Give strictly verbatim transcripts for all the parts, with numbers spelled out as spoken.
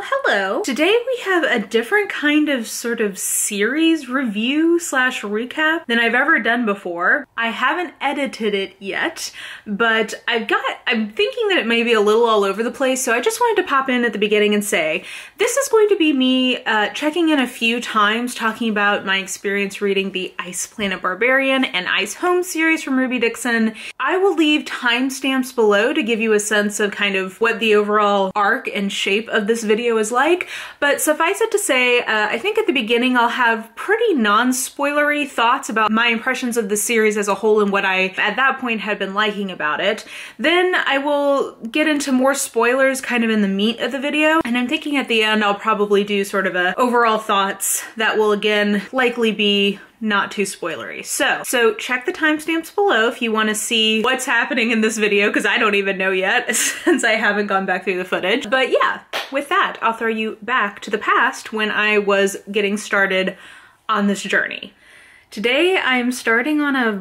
hello. Today we have a different kind of sort of series review slash recap than I've ever done before. I haven't edited it yet, but I've got, I'm thinking that it may be a little all over the place, so I just wanted to pop in at the beginning and say, this is going to be me uh, checking in a few times, talking about my experience reading the Ice Planet Barbarian and Ice Home series from Ruby Dixon. I will leave timestamps below to give you a sense of kind of what the overall arc and shape of this video is like, but suffice it to say, uh, I think at the beginning I'll have pretty non-spoilery thoughts about my impressions of the series as a whole and what I, at that point, had been liking about it. Then I will get into more spoilers kind of in the meat of the video, and I'm thinking at the end I'll probably do sort of a overall thoughts that will again likely be not too spoilery. So, so check the timestamps below if you want to see what's happening in this video, because I don't even know yet since I haven't gone back through the footage. But yeah, with that, I'll throw you back to the past when I was getting started on this journey. Today I'm starting on a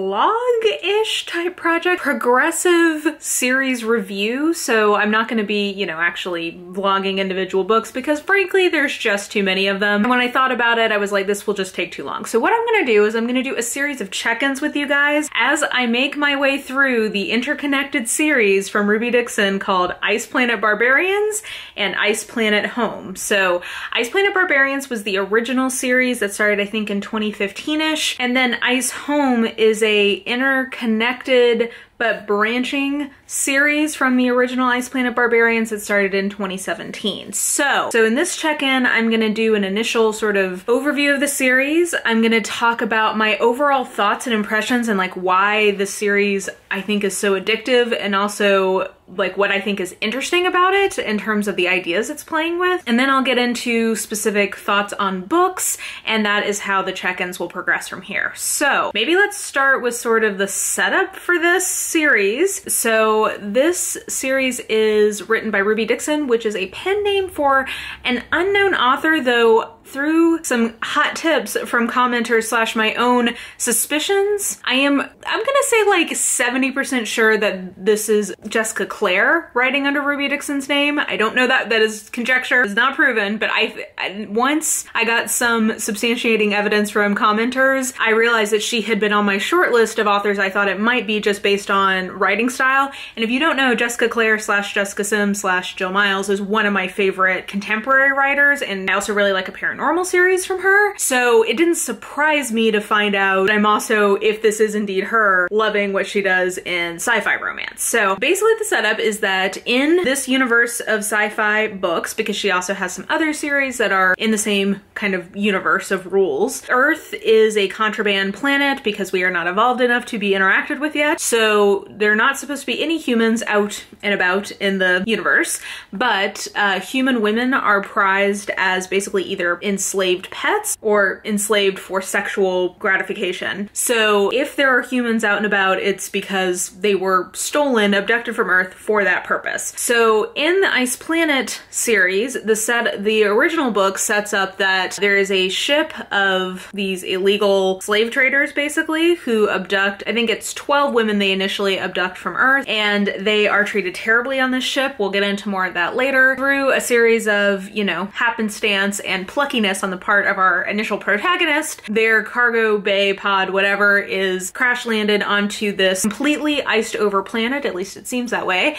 vlog-ish type project, progressive series review, so I'm not going to be, you know, actually vlogging individual books because frankly there's just too many of them. And when I thought about it, I was like, this will just take too long. So what I'm going to do is I'm going to do a series of check-ins with you guys as I make my way through the interconnected series from Ruby Dixon called Ice Planet Barbarians and Ice Planet Home. So Ice Planet Barbarians was the original series that started I think in twenty fifteen. And then Ice Home is a interconnected but branching series from the original Ice Planet Barbarians that started in twenty seventeen. So, so in this check-in, I'm gonna do an initial sort of overview of the series. I'm gonna talk about my overall thoughts and impressions and like why the series I think is so addictive, and also like what I think is interesting about it in terms of the ideas it's playing with. And then I'll get into specific thoughts on books, and that is how the check-ins will progress from here. So maybe let's start with sort of the setup for this series. So this series is written by Ruby Dixon, which is a pen name for an unknown author, though through some hot tips from commenters slash my own suspicions, I am, I'm gonna say like seventy percent sure that this is Jessica Clare writing under Ruby Dixon's name. I don't know, that that is conjecture, it's not proven, but I, I once I got some substantiating evidence from commenters, I realized that she had been on my short list of authors I thought it might be just based on writing style. And if you don't know, Jessica Clare slash Jessica Sims slash Jill Miles is one of my favorite contemporary writers, and I also really like a paranormal series from her. So it didn't surprise me to find out I'm also, if this is indeed her, loving what she does in sci-fi romance. So basically the setup is that in this universe of sci-fi books, because she also has some other series that are in the same kind of universe of rules, Earth is a contraband planet because we are not evolved enough to be interacted with yet. So there are not supposed to be any humans out and about in the universe, but uh, human women are prized as basically either enslaved pets or enslaved for sexual gratification. So if there are humans out and about, it's because they were stolen, abducted from Earth for that purpose. So in the Ice Planet series, the set, the original book sets up that there is a ship of these illegal slave traders basically who abduct, I think it's twelve women they initially abduct from Earth, and they are treated terribly on this ship. We'll get into more of that later. Through a series of, you know, happenstance and pluckiness on the part of our initial protagonist, their cargo bay pod, whatever, is crash landed onto this completely iced over planet, at least it seems that way,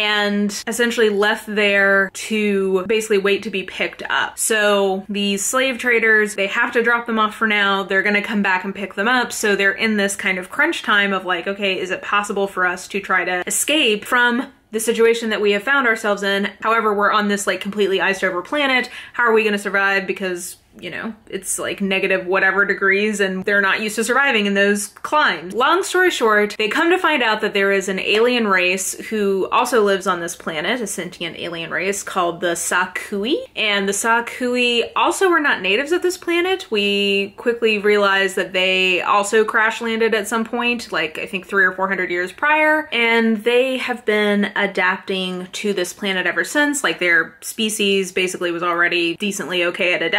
and essentially left there to basically wait to be picked up. So these slave traders, they have to drop them off for now. They're gonna come back and pick them up. So they're in this kind of crunch time of like, okay, is it possible for us to try to escape from the situation that we have found ourselves in? However, we're on this like completely iced over planet. How are we gonna survive? Because, you know, it's like negative whatever degrees and they're not used to surviving in those climes. Long story short, they come to find out that there is an alien race who also lives on this planet, a sentient alien race called the Sa-Kui. And the Sa-Kui also are not natives of this planet. We quickly realize that they also crash landed at some point, like I think three or four hundred years prior. And they have been adapting to this planet ever since. Like their species basically was already decently okay at adapting to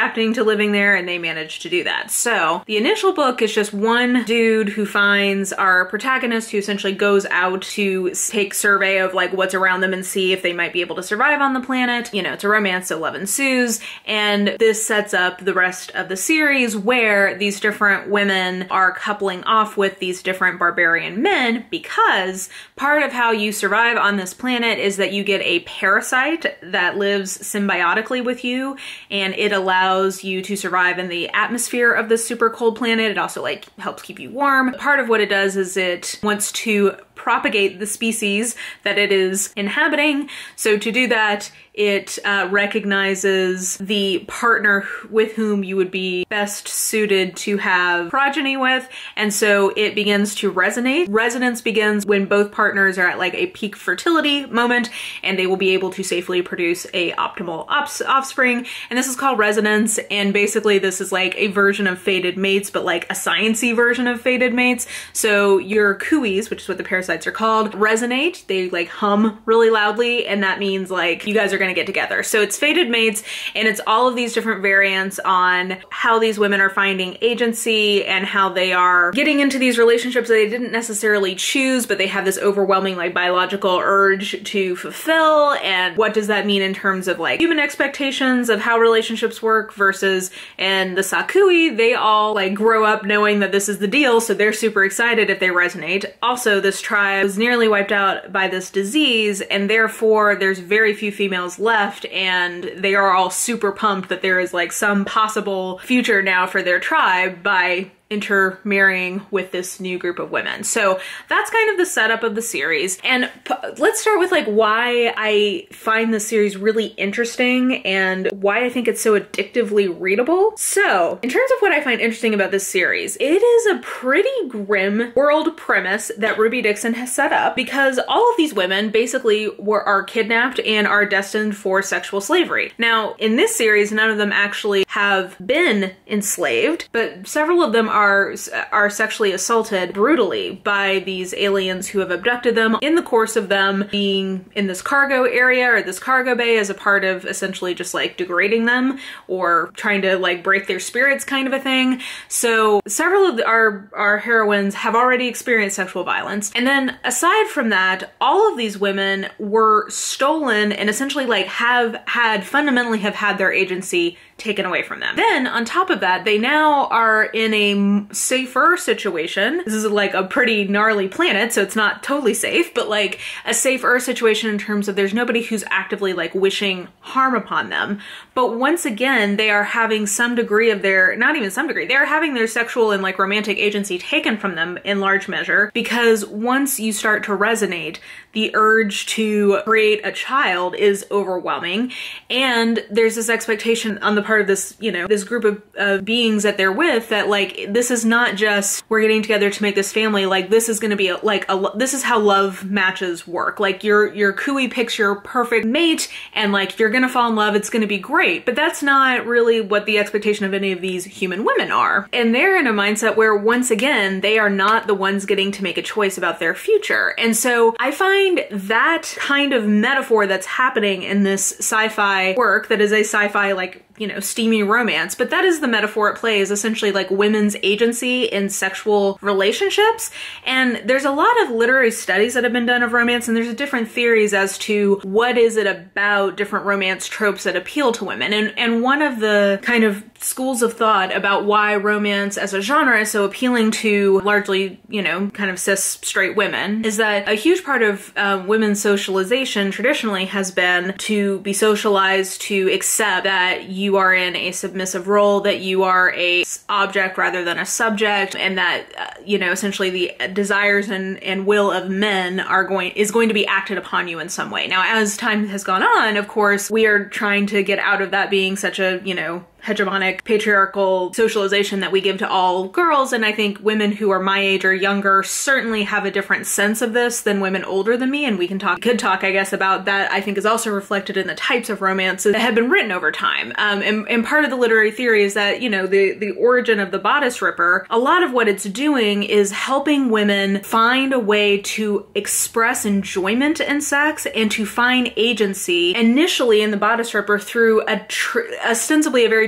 living there, and they manage to do that. So the initial book is just one dude who finds our protagonist, who essentially goes out to take survey of like what's around them and see if they might be able to survive on the planet. You know, it's a romance, so love ensues, and this sets up the rest of the series where these different women are coupling off with these different barbarian men, because part of how you survive on this planet is that you get a parasite that lives symbiotically with you, and it allows you to survive in the atmosphere of this super cold planet. It also like helps keep you warm. Part of what it does is it wants to propagate the species that it is inhabiting. So to do that, it uh, recognizes the partner with whom you would be best suited to have progeny with, and so it begins to resonate. Resonance begins when both partners are at like a peak fertility moment, and they will be able to safely produce a optimal ops offspring, and this is called resonance. And basically this is like a version of fated mates, but like a sciencey version of fated mates. So your cooeys, which is what the parasites are called, resonate. They like hum really loudly, and that means like you guys are gonna get together. So it's fated mates, and it's all of these different variants on how these women are finding agency and how they are getting into these relationships that they didn't necessarily choose, but they have this overwhelming like biological urge to fulfill. And what does that mean in terms of like human expectations of how relationships work versus, and the Sakui, they all like grow up knowing that this is the deal, so they're super excited if they resonate. Also, this tribe was nearly wiped out by this disease, and therefore there's very few females left, and they are all super pumped that there is like some possible future now for their tribe by intermarrying with this new group of women. So that's kind of the setup of the series. And let's start with like why I find this series really interesting and why I think it's so addictively readable. So in terms of what I find interesting about this series, it is a pretty grim world premise that Ruby Dixon has set up, because all of these women basically were are kidnapped and are destined for sexual slavery. Now in this series, none of them actually have been enslaved, but several of them are are sexually assaulted brutally by these aliens who have abducted them in the course of them being in this cargo area or this cargo bay as a part of essentially just like degrading them or trying to like break their spirits kind of a thing. So several of the, our, our heroines have already experienced sexual violence. And then aside from that, all of these women were stolen and essentially like have had, fundamentally have had their agency taken away from them. Then on top of that, they now are in a safer situation. This is like a pretty gnarly planet, so it's not totally safe, but like a safer situation in terms of there's nobody who's actively like wishing harm upon them. But once again, they are having some degree of their, not even some degree, they're having their sexual and like romantic agency taken from them in large measure, because once you start to resonate, the urge to create a child is overwhelming. And there's this expectation on the part of this, you know, this group of uh, beings that they're with that like, this is not just, we're getting together to make this family, like this is gonna be a, like, a, this is how love matches work. Like your, your cooey picks your perfect mate and like, you're gonna fall in love, it's gonna be great. But that's not really what the expectation of any of these human women are. And they're in a mindset where once again, they are not the ones getting to make a choice about their future. And so I find that kind of metaphor that's happening in this sci-fi work that is a sci-fi like, you know, steamy romance, but that is the metaphor it plays, essentially like women's agency in sexual relationships. And there's a lot of literary studies that have been done of romance, and there's different theories as to what is it about different romance tropes that appeal to women. And, and one of the kind of schools of thought about why romance as a genre is so appealing to largely, you know, kind of cis straight women is that a huge part of uh, women's socialization traditionally has been to be socialized to accept that you you are in a submissive role, that you are a object rather than a subject, and that, uh, you know, essentially the desires and, and will of men are going, is going to be acted upon you in some way. Now, as time has gone on, of course, we are trying to get out of that being such a, you know, hegemonic patriarchal socialization that we give to all girls, and I think women who are my age or younger certainly have a different sense of this than women older than me, and we can talk, could talk, I guess, about that. I think is also reflected in the types of romances that have been written over time. Um, and, and part of the literary theory is that, you know, the, the origin of the bodice ripper, a lot of what it's doing is helping women find a way to express enjoyment in sex and to find agency initially in the bodice ripper through a tr ostensibly a very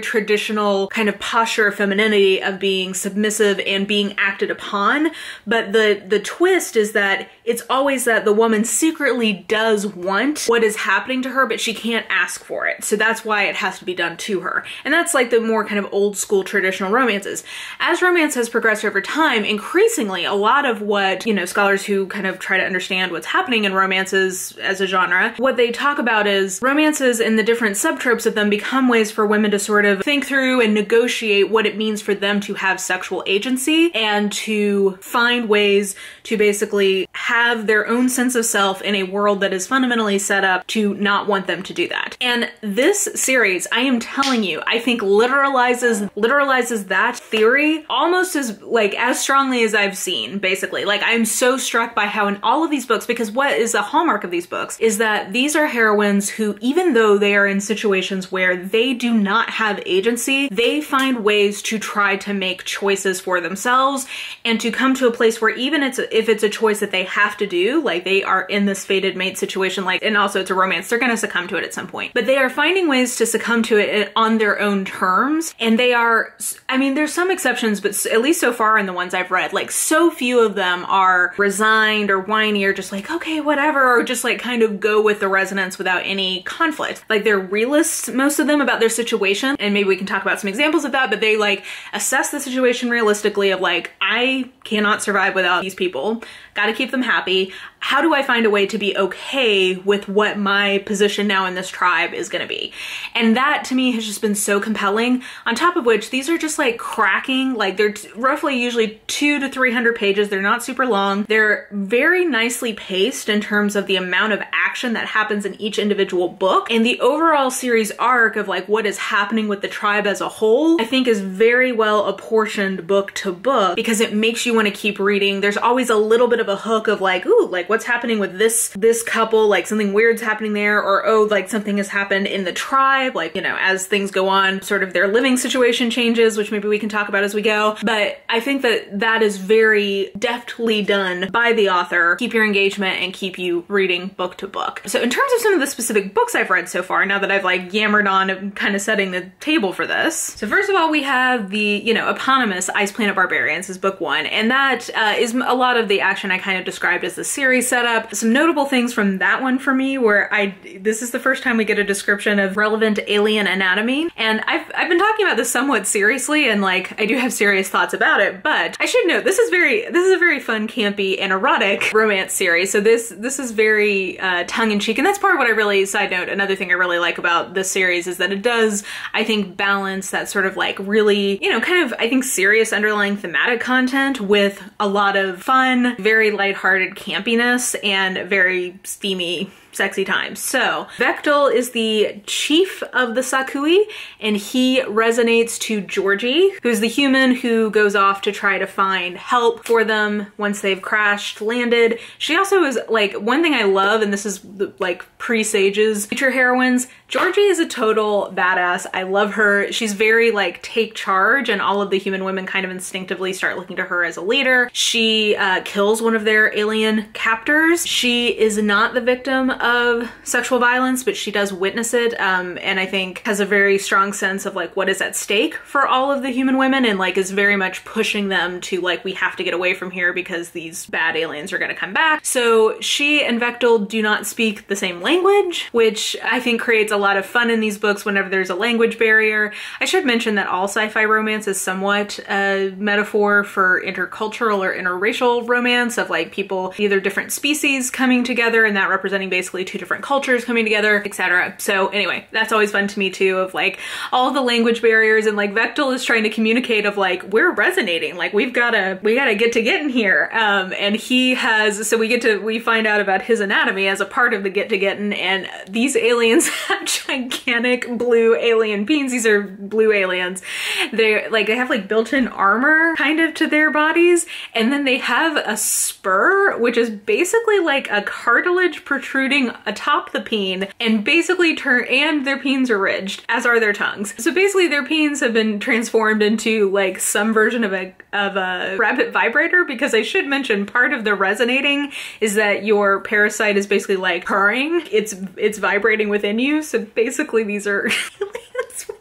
traditional kind of posture of femininity of being submissive and being acted upon. But the, the twist is that it's always that the woman secretly does want what is happening to her, but she can't ask for it. So that's why it has to be done to her. And that's like the more kind of old school traditional romances. As romance has progressed over time, increasingly a lot of what, you know, scholars who kind of try to understand what's happening in romances as a genre, what they talk about is romances and the different subtropes of them become ways for women to sort of think through and negotiate what it means for them to have sexual agency and to find ways to basically have their own sense of self in a world that is fundamentally set up to not want them to do that. And this series, I am telling you, I think literalizes literalizes that theory almost as like as strongly as I've seen, basically. Like, I'm so struck by how in all of these books, because what is the hallmark of these books is that these are heroines who, even though they are in situations where they do not have agency, they find ways to try to make choices for themselves and to come to a place where even it's if it's a choice that they have to do, like they are in this fated mate situation, like, and also it's a romance, they're gonna succumb to it at some point. But they are finding ways to succumb to it on their own terms. And they are, I mean, there's some exceptions, but at least so far in the ones I've read, like so few of them are resigned or whiny or just like, okay, whatever, or just like kind of go with the resonance without any conflict. Like, they're realists, most of them, about their situation. And maybe we can talk about some examples of that, but they like assess the situation realistically of like, I cannot survive without these people. Gotta keep them happy. How do I find a way to be okay with what my position now in this tribe is gonna be? And that to me has just been so compelling. On top of which, these are just like cracking, like they're roughly usually two to three hundred pages. They're not super long. They're very nicely paced in terms of the amount of action that happens in each individual book. And the overall series arc of like what is happening with the tribe as a whole, I think is very well apportioned book to book because it makes you want to keep reading. There's always a little bit of a hook of like, ooh, like what's happening with this this couple, like something weird's happening there, or oh, like something has happened in the tribe, like, you know, as things go on, sort of their living situation changes, which maybe we can talk about as we go. But I think that that is very deftly done by the author, keep your engagement and keep you reading book to book. So in terms of some of the specific books I've read so far, now that I've like yammered on and kind of setting the table for this. So first of all, we have the, you know, eponymous Ice Planet Barbarians is book one, and that uh, is a lot of the action I kind of described as the series setup. Some notable things from that one for me where I, this is the first time we get a description of relevant alien anatomy. And I've, I've been talking about this somewhat seriously and like, I do have serious thoughts about it, but I should note this is very, this is a very fun, campy and erotic romance series. So this, this is very uh, tongue-in-cheek. And that's part of what I really, side note, another thing I really like about this series is that it does, I think, balance that sort of like really, you know, kind of, I think, serious underlying thematic content with a lot of fun, very lighthearted campiness and very steamy, sexy times. So Vektal is the chief of the Sakui, and he resonates to Georgie, who's the human who goes off to try to find help for them once they've crashed, landed. She also is like, one thing I love, and this is like pre-Sage's future heroines, Georgie is a total badass. I love her. She's very like take charge, and all of the human women kind of instinctively start looking to her as a leader. She uh, kills one of their alien captors. She is not the victim of sexual violence, but she does witness it, um, and I think has a very strong sense of like what is at stake for all of the human women, and like is very much pushing them to like, we have to get away from here because these bad aliens are gonna come back. So she and Vektal do not speak the same language, which I think creates a lot of fun in these books whenever there's a language barrier. I should mention that all sci-fi romance is somewhat a metaphor for intercultural or interracial romance of like people, either different species coming together and that representing basically two different cultures coming together, et cetera. So anyway, that's always fun to me too, of like all the language barriers, and like Vektal is trying to communicate of like, we're resonating, like we've gotta, we gotta get to getting here. Um, and he has, so we get to, we find out about his anatomy as a part of the get to getting, and these aliens have gigantic blue alien beings. These are blue aliens. They're like, they have like built-in armor kind of to their bodies, and then they have a spur, which is basically like a cartilage protruding atop the peen, and basically turn, and their peens are ridged, as are their tongues. So basically their peens have been transformed into like some version of a of a rabbit vibrator, because I should mention part of the resonating is that your parasite is basically like purring. It's it's vibrating within you. So basically these are aliens with rabbit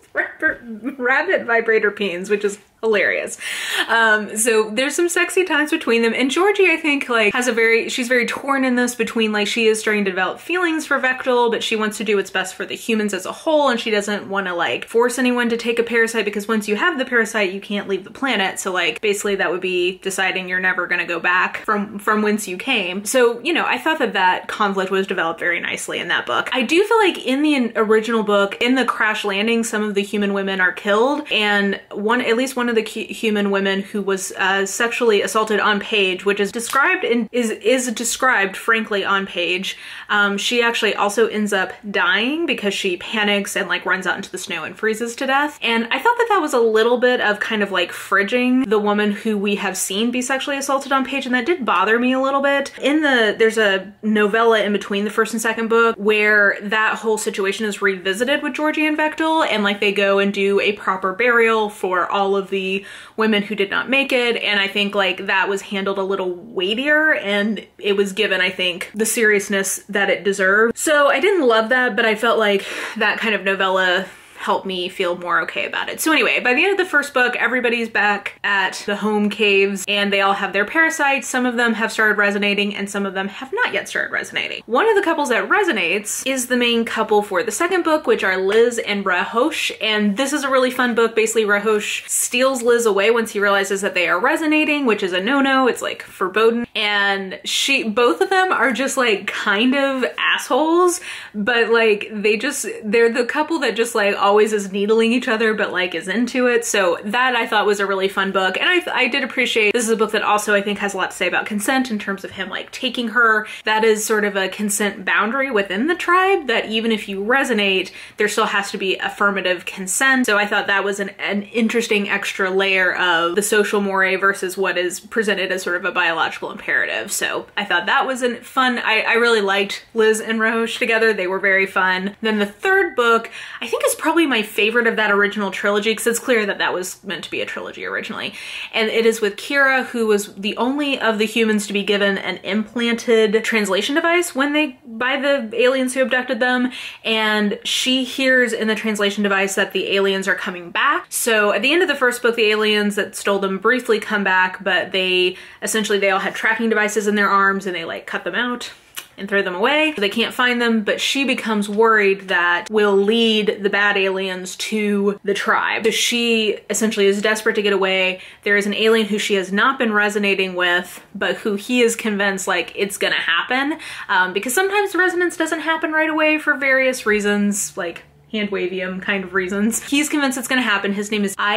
rabbit vibrator peens, which is hilarious. Um, so there's some sexy times between them, and Georgie, I think, like, has a very, she's very torn in this between, like, she is starting to develop feelings for Vectel, but she wants to do what's best for the humans as a whole, and she doesn't want to, like, force anyone to take a parasite, because once you have the parasite, you can't leave the planet. So, like, basically that would be deciding you're never gonna go back from, from whence you came. So, you know, I thought that that conflict was developed very nicely in that book. I do feel like in the original book, in the crash landing, some of the human women are killed, and one, at least one of the human women who was uh, sexually assaulted on Page, which is described in is is described frankly on Page. Um, she actually also ends up dying because she panics and like runs out into the snow and freezes to death. And I thought that that was a little bit of kind of like fridging the woman who we have seen be sexually assaulted on Page, and that did bother me a little bit. In the there's a novella in between the first and second book where that whole situation is revisited with Georgie and Vectel, and like they go and do a proper burial for all of the women who did not make it, and I think like that was handled a little weightier, and it was given, I think, the seriousness that it deserved. So I didn't love that, but I felt like that kind of novella helped me feel more okay about it. So anyway, by the end of the first book, everybody's back at the home caves and they all have their parasites. Some of them have started resonating and some of them have not yet started resonating. One of the couples that resonates is the main couple for the second book, which are Liz and Rahosh. And this is a really fun book. Basically, Rahosh steals Liz away once he realizes that they are resonating, which is a no-no. It's like forbidden. And she, both of them are just like kind of assholes, but like they just, they're the couple that just like always is needling each other, but like is into it. So that I thought was a really fun book. And I, I did appreciate, this is a book that also I think has a lot to say about consent in terms of him like taking her. That is sort of a consent boundary within the tribe, that even if you resonate, there still has to be affirmative consent. So I thought that was an, an interesting extra layer of the social moray versus what is presented as sort of a biological imperative. So I thought that was a fun, I, I really liked Liz and Rahosh together. They were very fun. Then the third book, I think is probably my favorite of that original trilogy, because it's clear that that was meant to be a trilogy originally. And it is with Kira, who was the only of the humans to be given an implanted translation device when they, by the aliens who abducted them. And she hears in the translation device that the aliens are coming back. So at the end of the first book, the aliens that stole them briefly come back, but they essentially, they all had tracking devices in their arms and they like cut them out and throw them away. They can't find them, but she becomes worried that will lead the bad aliens to the tribe. So she essentially is desperate to get away. There is an alien who she has not been resonating with, but who he is convinced like it's gonna happen. Um, because sometimes the resonance doesn't happen right away for various reasons, like hand-wavium kind of reasons. He's convinced it's gonna happen. His name is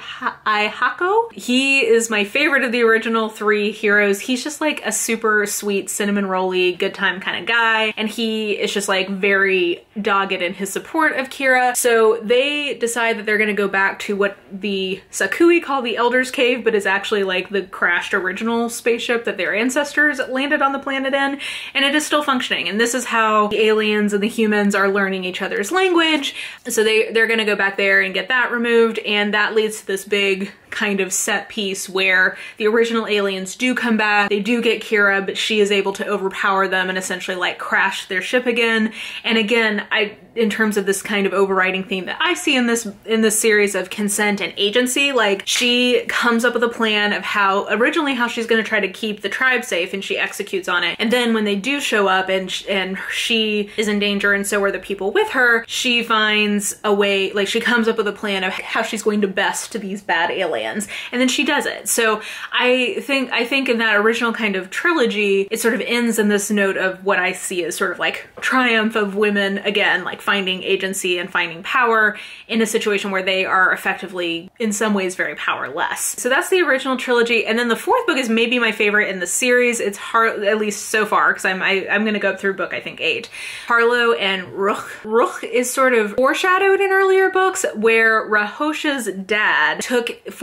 Aihako. He is my favorite of the original three heroes. He's just like a super sweet, cinnamon rolly, good time kind of guy. And he is just like very dogged in his support of Kira. So they decide that they're gonna go back to what the Sakui call the Elder's Cave, but is actually like the crashed original spaceship that their ancestors landed on the planet in. And it is still functioning. And this is how the aliens and the humans are learning each other's language. So they, they're gonna go back there and get that removed, and that leads to this big kind of set piece where the original aliens do come back. They do get Kira, but she is able to overpower them and essentially like crash their ship again. And again, I, in terms of this kind of overriding theme that I see in this in this series of consent and agency, like she comes up with a plan of how originally how she's going to try to keep the tribe safe, and she executes on it. And then when they do show up and sh and she is in danger and so are the people with her, she finds a way, like she comes up with a plan of how she's going to best to these bad aliens. And then she does it. So I think I think in that original kind of trilogy, it sort of ends in this note of what I see as sort of like triumph of women, again, like finding agency and finding power in a situation where they are effectively in some ways very powerless. So that's the original trilogy. And then the fourth book is maybe my favorite in the series. It's hard, at least so far, because I'm I, I'm gonna go up through book I think eight. Harlow and Rukh. Rukh is sort of foreshadowed in earlier books where Rahosh's dad took four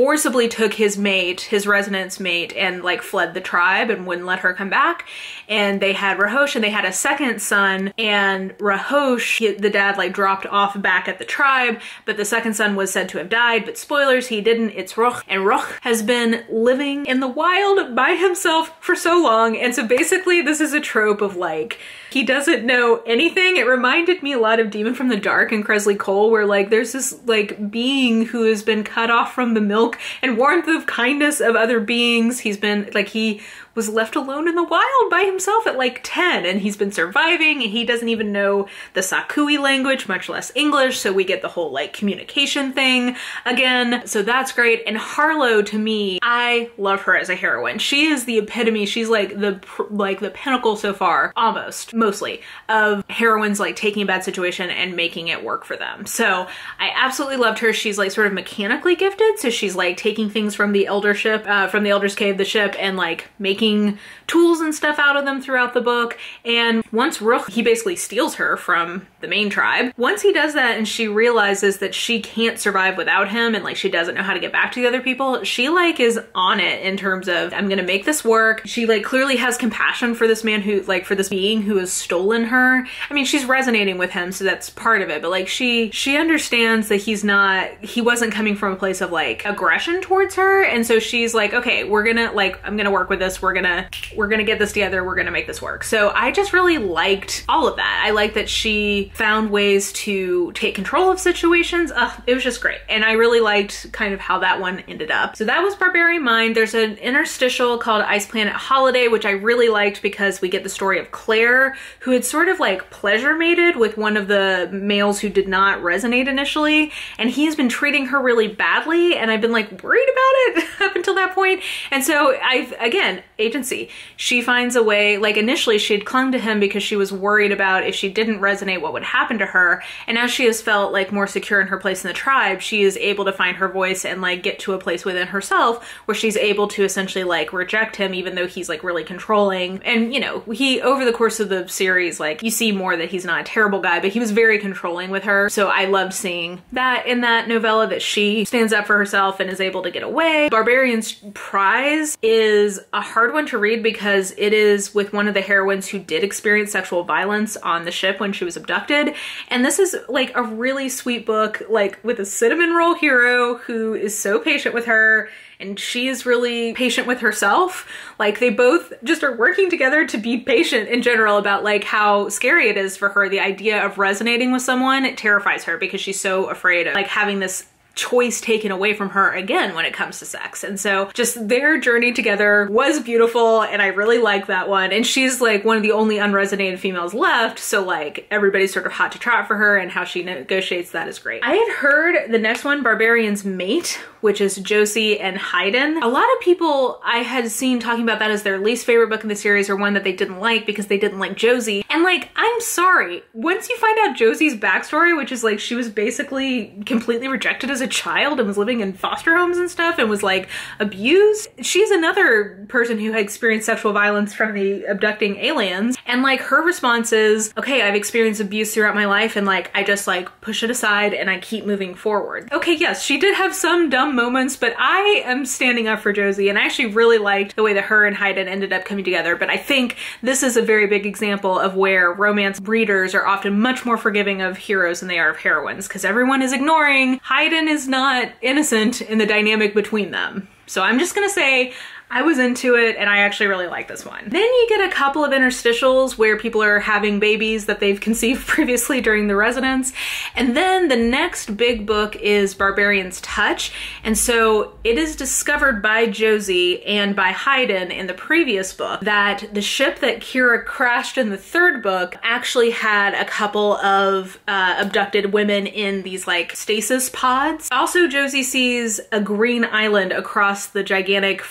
forcibly took his mate, his resonance mate, and like fled the tribe and wouldn't let her come back. And they had Rahosh, and they had a second son, and Rahosh, he, the dad like dropped off back at the tribe, but the second son was said to have died, but spoilers, he didn't. It's Roch, and Roch has been living in the wild by himself for so long. And so basically this is a trope of like, he doesn't know anything. It reminded me a lot of Demon from the Dark and Kresley Cole, where like there's this like being who has been cut off from the milk and warmth of kindness of other beings. He's been like, he was left alone in the wild by himself at like ten, and he's been surviving, and he doesn't even know the Sakui language, much less English, so we get the whole like communication thing again. So that's great. And Harlow, to me, I love her as a heroine. She is the epitome. She's like the like the pinnacle so far, almost, mostly, of heroines like taking a bad situation and making it work for them. So I absolutely loved her. She's like sort of mechanically gifted, so she's like taking things from the eldership, uh, from the Elder's Cave, the ship, and like making tools and stuff out of them throughout the book. And once Rook, he basically steals her from the main tribe. Once he does that and she realizes that she can't survive without him, and like she doesn't know how to get back to the other people, she like is on it in terms of, I'm gonna make this work. She like clearly has compassion for this man who, like for this being who has stolen her. I mean, she's resonating with him, so that's part of it, but like she, she understands that he's not, he wasn't coming from a place of like aggression towards her. And so she's like, okay, we're gonna like, I'm gonna work with this. We're gonna, we're gonna get this together. We're gonna make this work. So I just really liked all of that. I like that she found ways to take control of situations. Ugh, it was just great. And I really liked kind of how that one ended up. So that was Barbarian Mind. There's an interstitial called Ice Planet Holiday, which I really liked because we get the story of Claire, who had sort of like pleasure mated with one of the males who did not resonate initially. And he's been treating her really badly. And I've been like worried about it up until that point. And so I've, again, agency. She finds a way, like initially she had clung to him because she was worried about if she didn't resonate, what would happen to her. And as she has felt like more secure in her place in the tribe, she is able to find her voice and like get to a place within herself where she's able to essentially like reject him, even though he's like really controlling. And you know, he, over the course of the series, like you see more that he's not a terrible guy, but he was very controlling with her. So I loved seeing that in that novella, that she stands up for herself and is able to get away. Barbarian's Prize is a hard one to read because it is with one of the heroines who did experience sexual violence on the ship when she was abducted. And this is like a really sweet book, like with a cinnamon roll hero who is so patient with her, and she is really patient with herself. Like they both just are working together to be patient in general about like how scary it is for her. The idea of resonating with someone, it terrifies her because she's so afraid of like having this choice taken away from her again when it comes to sex. And so just their journey together was beautiful, and I really like that one. And she's like one of the only unresonated females left, so like everybody's sort of hot to trot for her, and how she negotiates that is great. I had heard the next one, Barbarian's Mate, which is Josie and Haydn. A lot of people I had seen talking about that as their least favorite book in the series, or one that they didn't like because they didn't like Josie. And like, I'm sorry, once you find out Josie's backstory, which is like she was basically completely rejected as a child and was living in foster homes and stuff and was like abused. She's another person who had experienced sexual violence from the abducting aliens. And like her response is, okay, I've experienced abuse throughout my life, and like I just like push it aside and I keep moving forward. Okay, yes, she did have some dumb moments, but I am standing up for Josie, and I actually really liked the way that her and Haydn ended up coming together. But I think this is a very big example of where romance readers are often much more forgiving of heroes than they are of heroines, because everyone is ignoring Haydn is not innocent in the dynamic between them. So I'm just gonna say I was into it, and I actually really like this one. Then you get a couple of interstitials where people are having babies that they've conceived previously during the residence. And then the next big book is Barbarian's Touch. And so it is discovered by Josie and by Haydn in the previous book that the ship that Kira crashed in the third book actually had a couple of uh, abducted women in these like stasis pods. Also, Josie sees a green island across the gigantic frosty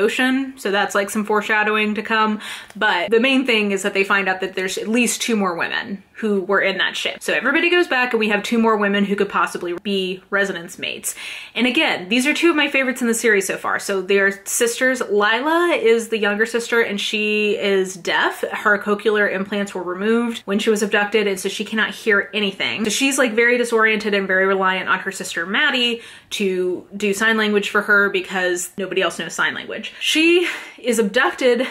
ocean. So that's like some foreshadowing to come. But the main thing is that they find out that there's at least two more women who were in that ship. So everybody goes back and we have two more women who could possibly be Resonance mates. And again, these are two of my favorites in the series so far. So they're sisters. Lila is the younger sister and she is deaf. Her cochlear implants were removed when she was abducted, and so she cannot hear anything. So she's like very disoriented and very reliant on her sister Maddie to do sign language for her because nobody else knows sign language. She is abducted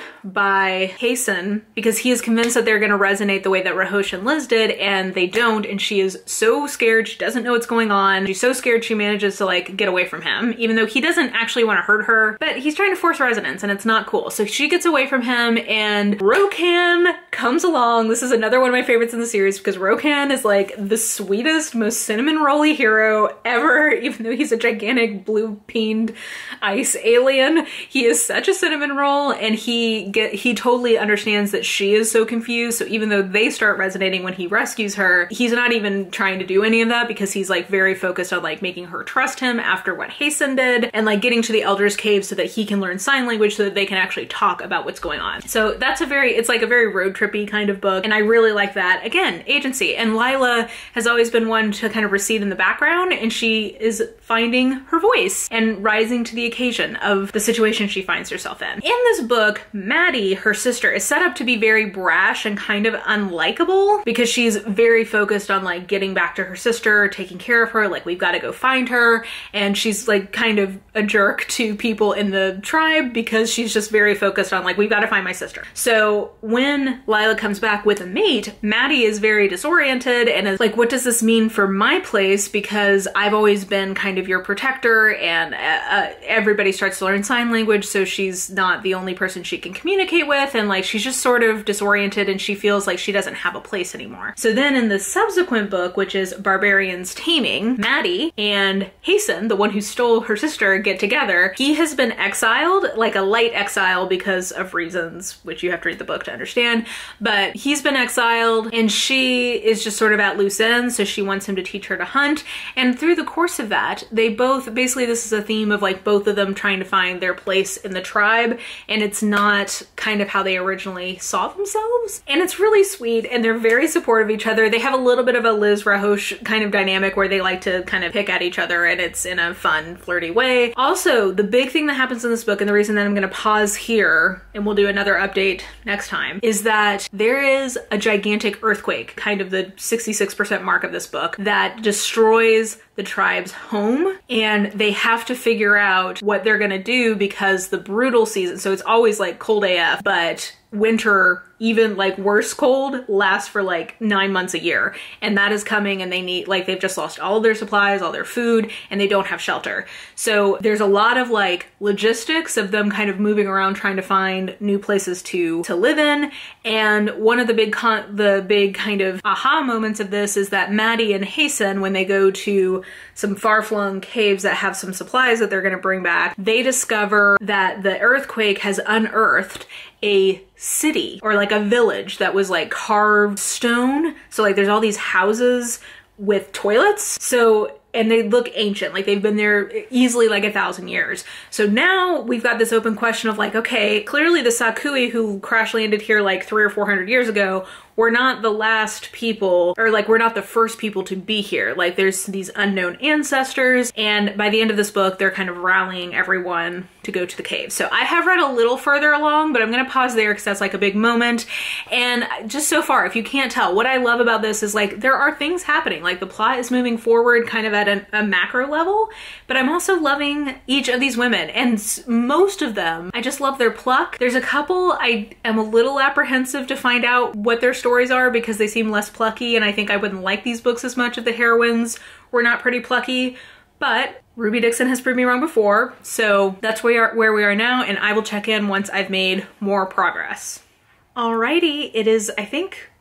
by Hasten because he is convinced that they're going to resonate the way that Rahosh and Liz did, and they don't, and she is so scared. She doesn't know what's going on. She's so scared she manages to like get away from him, even though he doesn't actually want to hurt her, but he's trying to force resonance and it's not cool. So she gets away from him and Rokan comes along. This is another one of my favorites in the series because Rokan is like the sweetest, most cinnamon rolly hero ever, even though he's a gigantic blue peened ice alien. He is such a cinnamon roll, and he get he totally understands that she is so confused. So even though they start resonating when he rescues her, he's not even trying to do any of that because he's like very focused on like making her trust him after what Hasten did and like getting to the Elder's Cave so that he can learn sign language so that they can actually talk about what's going on. So that's a very, it's like a very road trippy kind of book, and I really like that. Again, agency. And Lila has always been one to kind of recede in the background, and she is finding her voice and rising to the occasion of the situation she finds herself in. In this book, Maddie, her sister, is set up to be very brash and kind of unlikable because she's very focused on like getting back to her sister, taking care of her, like we've got to go find her, and she's like kind of a jerk to people in the tribe because she's just very focused on like we've got to find my sister. So when Lila comes back with a mate, Maddie is very disoriented and is like, what does this mean for my place? Because I've always been kind of your protector, and uh, uh, everybody starts to learn sign language, so she's not the only person she can communicate with, and like she's just sort of disoriented and she feels like she doesn't have a place anymore. So then in the subsequent book, which is Barbarian's Taming, Maddie and Hasten, the one who stole her sister, get together. He has been exiled, like a light exile because of reasons which you have to read the book to understand, but he's been exiled and she is just sort of at loose ends, so she wants him to teach her to hunt. And through the course of that, they both, basically this is a theme of like both of them trying to find their place in the tribe, and it's not kind of how they originally saw themselves. And it's really sweet, and they're very supportive of each other. They have a little bit of a Liz Rahosh kind of dynamic where they like to kind of pick at each other, and it's in a fun, flirty way. Also, the big thing that happens in this book, and the reason that I'm gonna pause here, and we'll do another update next time, is that there is a gigantic earthquake, kind of the sixty-six percent mark of this book, that destroys the tribe's home, and they have to figure out what they're gonna do because the brutal season, so it's always like cold A F, but winter, even like worse cold, lasts for like nine months a year, and that is coming, and they need, like they've just lost all of their supplies, all their food, and they don't have shelter. So there's a lot of like logistics of them kind of moving around trying to find new places to to live in. And one of the big con the big kind of aha moments of this is that Maddie and Hasten, when they go to some far-flung caves that have some supplies that they're going to bring back, they discover that the earthquake has unearthed a city, or like a village that was like carved stone. So like there's all these houses with toilets. So, and they look ancient, like they've been there easily like a thousand years. So now we've got this open question of like, okay, clearly the Sakui who crash landed here like three or four hundred years ago we're not the last people, or like we're not the first people to be here. Like there's these unknown ancestors, and by the end of this book they're kind of rallying everyone to go to the cave. So I have read a little further along, but I'm gonna pause there because that's like a big moment. And just so far, if you can't tell, what I love about this is like there are things happening, like the plot is moving forward kind of at a, a macro level, but I'm also loving each of these women, and most of them I just love their pluck. There's a couple I am a little apprehensive to find out what their stories are because they seem less plucky, and I think I wouldn't like these books as much if the heroines were not pretty plucky, but Ruby Dixon has proved me wrong before, so that's where we are, where we are now, and I will check in once I've made more progress. Alrighty, it is, I think,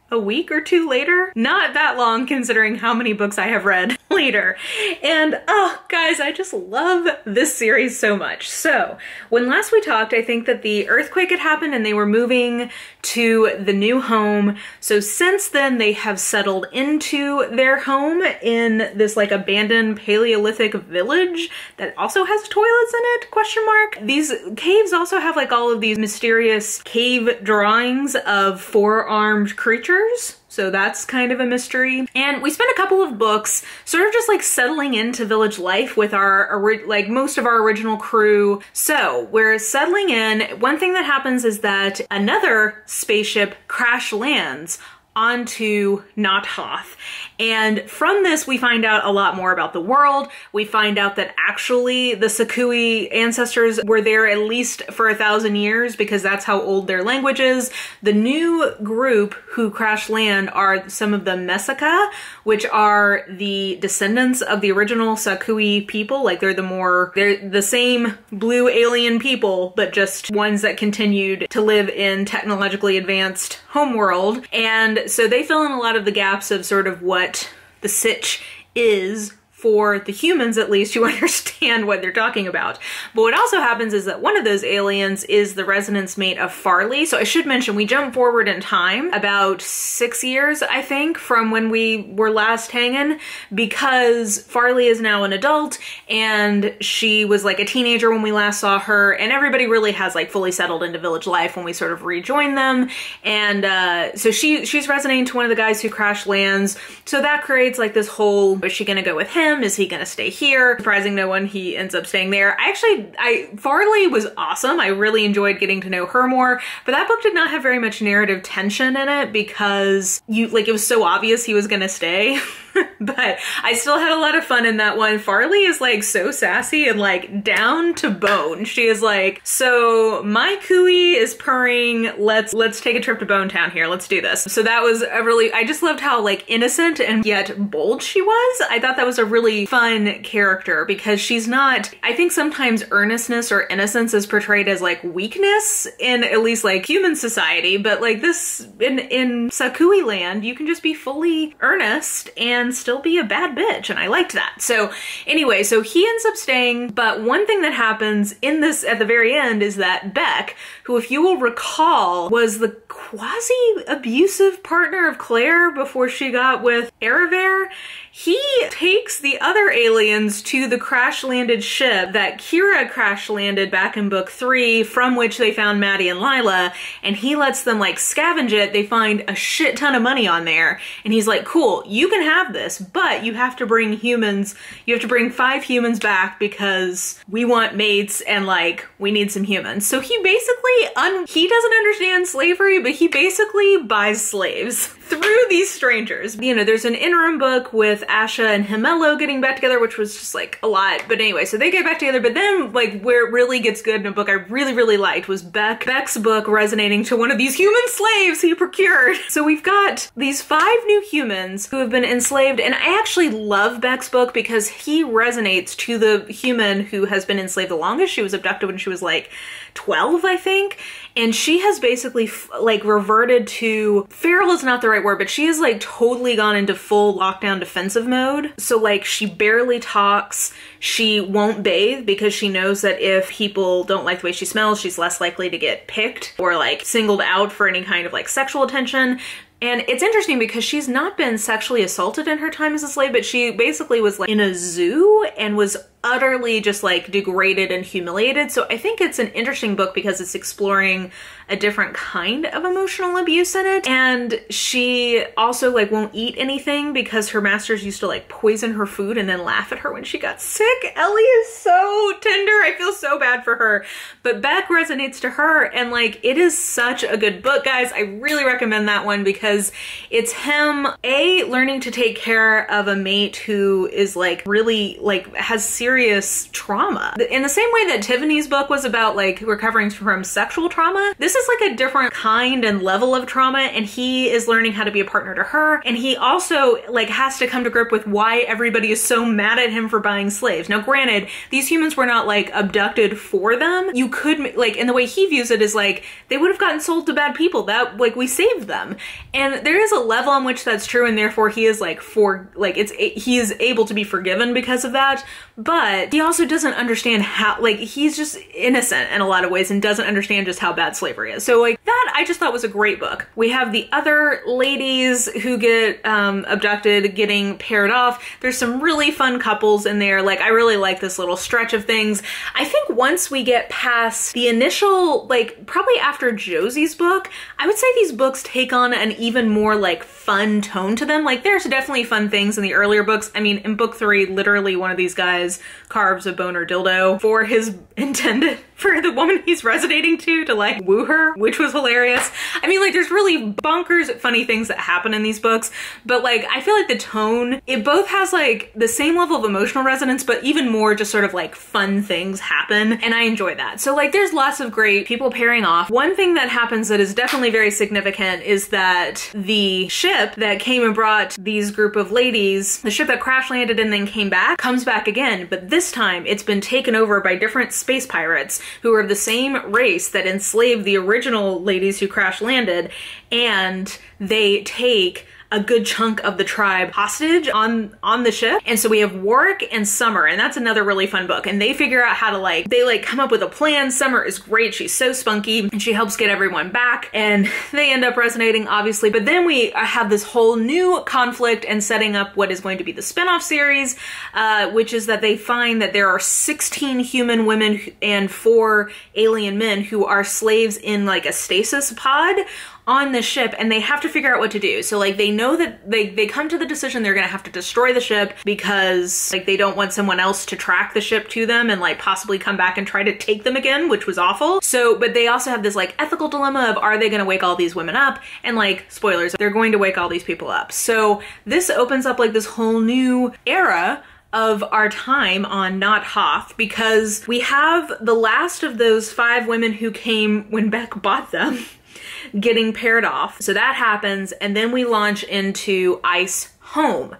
a week or two later. Not that long considering how many books I have read later. And oh guys, I just love this series so much. So when last we talked, I think that the earthquake had happened and they were moving to the new home. So since then they have settled into their home in this like abandoned Paleolithic village that also has toilets in it, question mark. These caves also have like all of these mysterious cave drawings of four-armed creatures. So that's kind of a mystery. And we spent a couple of books sort of just like settling into village life with our, like most of our original crew. So we're settling in. One thing that happens is that another spaceship crash lands onto Nothoth. And from this, we find out a lot more about the world. We find out that actually the Sakui ancestors were there at least for a thousand years because that's how old their language is. The new group who crash land are some of the Mesaka, which are the descendants of the original Sakui people. Like they're the more, they're the same blue alien people, but just ones that continued to live in technologically advanced homeworld. And so they fill in a lot of the gaps of sort of what the sitch is for the humans, at least, who understand what they're talking about. But what also happens is that one of those aliens is the resonance mate of Farley. So I should mention, we jump forward in time about six years, I think, from when we were last hanging, because Farley is now an adult and she was like a teenager when we last saw her, and everybody really has like fully settled into village life when we sort of rejoin them. And uh, so she she's resonating to one of the guys who crash lands. So that creates like this whole, is she gonna go with him? Is he gonna stay here? Surprising no one, he ends up staying there. I actually, I Farley was awesome. I really enjoyed getting to know her more, but that book did not have very much narrative tension in it because you, like, it was so obvious he was gonna stay. But I still had a lot of fun in that one. Farley is like so sassy and like down to bone. She is like, so my Kui is purring. Let's let's take a trip to Bone Town here. Let's do this. So that was a really, I just loved how like innocent and yet bold she was. I thought that was a really fun character because she's not, I think sometimes earnestness or innocence is portrayed as like weakness in at least like human society. But like this, in, in Sakui land, you can just be fully earnest and And still be a bad bitch, and I liked that. So anyway, so he ends up staying, but one thing that happens in this at the very end is that Beck, who if you will recall was the quasi-abusive partner of Claire before she got with Erever, he takes the other aliens to the crash-landed ship that Kira crash-landed back in book three, from which they found Maddie and Lila, and he lets them like scavenge it. They find a shit ton of money on there, and he's like, cool, you can have this, but you have to bring humans, you have to bring five humans back because we want mates and like, we need some humans. So he basically, un he doesn't understand slavery, but he basically buys slaves through these strangers. You know, there's an interim book with Asha and Himelo getting back together, which was just like a lot. But anyway, so they get back together, but then like where it really gets good in a book I really, really liked was Beck, Beck's book resonating to one of these human slaves he procured. So we've got these five new humans who have been enslaved, and I actually love Beck's book because he resonates to the human who has been enslaved the longest. She was abducted when she was like twelve, I think. And she has basically f like reverted to, feral is not the right word, but she has like totally gone into full lockdown defensive mode. So like she barely talks, she won't bathe because she knows that if people don't like the way she smells, she's less likely to get picked or like singled out for any kind of like sexual attention. And it's interesting because she's not been sexually assaulted in her time as a slave, but she basically was like in a zoo and was utterly just like degraded and humiliated. So I think it's an interesting book because it's exploring a different kind of emotional abuse in it. And she also like won't eat anything because her masters used to like poison her food and then laugh at her when she got sick. Ellie is so tender. I feel so bad for her. But Beck resonates to her, and like it is such a good book, guys. I really recommend that one because it's him, A, learning to take care of a mate who is like really like has serious serious trauma. In the same way that Tiffany's book was about like recovering from sexual trauma, this is like a different kind and level of trauma, and he is learning how to be a partner to her, and he also like has to come to grip with why everybody is so mad at him for buying slaves. Now granted, these humans were not like abducted for them. You could like, and the way he views it is like they would have gotten sold to bad people, that like we saved them. And there is a level on which that's true, and therefore he is like for like it's he is able to be forgiven because of that. But he also doesn't understand how, like he's just innocent in a lot of ways and doesn't understand just how bad slavery is. So like that I just thought was a great book. We have the other ladies who get um, abducted getting paired off. There's some really fun couples in there. Like I really like this little stretch of things. I think once we get past the initial, like probably after Josie's book, I would say these books take on an even more like fun tone to them. Like there's definitely fun things in the earlier books. I mean, in book three, literally one of these guys carves a boner dildo for his intended, for the woman he's resonating to, to like woo her, which was hilarious. I mean, like there's really bonkers funny things that happen in these books, but like I feel like the tone, it both has like the same level of emotional resonance, but even more just sort of like fun things happen, and I enjoy that. So like there's lots of great people pairing off. One thing that happens that is definitely very significant is that the ship that came and brought these group of ladies, the ship that crash landed and then came back, comes back again, but this time it's been taken over by different space pirates who are of the same race that enslaved the original ladies who crash landed, and they take a good chunk of the tribe hostage on on the ship. And so we have Warwick and Summer, and that's another really fun book, and they figure out how to like, they like come up with a plan. Summer is great, she's so spunky, and she helps get everyone back, and they end up resonating obviously. But then we have this whole new conflict and setting up what is going to be the spin-off series, uh, which is that they find that there are sixteen human women and four alien men who are slaves in like a stasis pod on the ship, and they have to figure out what to do. So like they know that they, they come to the decision they're gonna have to destroy the ship because like they don't want someone else to track the ship to them and like possibly come back and try to take them again, which was awful. So, but they also have this like ethical dilemma of, are they gonna wake all these women up? And like, spoilers, they're going to wake all these people up. So this opens up like this whole new era of our time on Not Hoth, because we have the last of those five women who came when Beck bought them getting paired off. So that happens, and then we launch into Ice Home.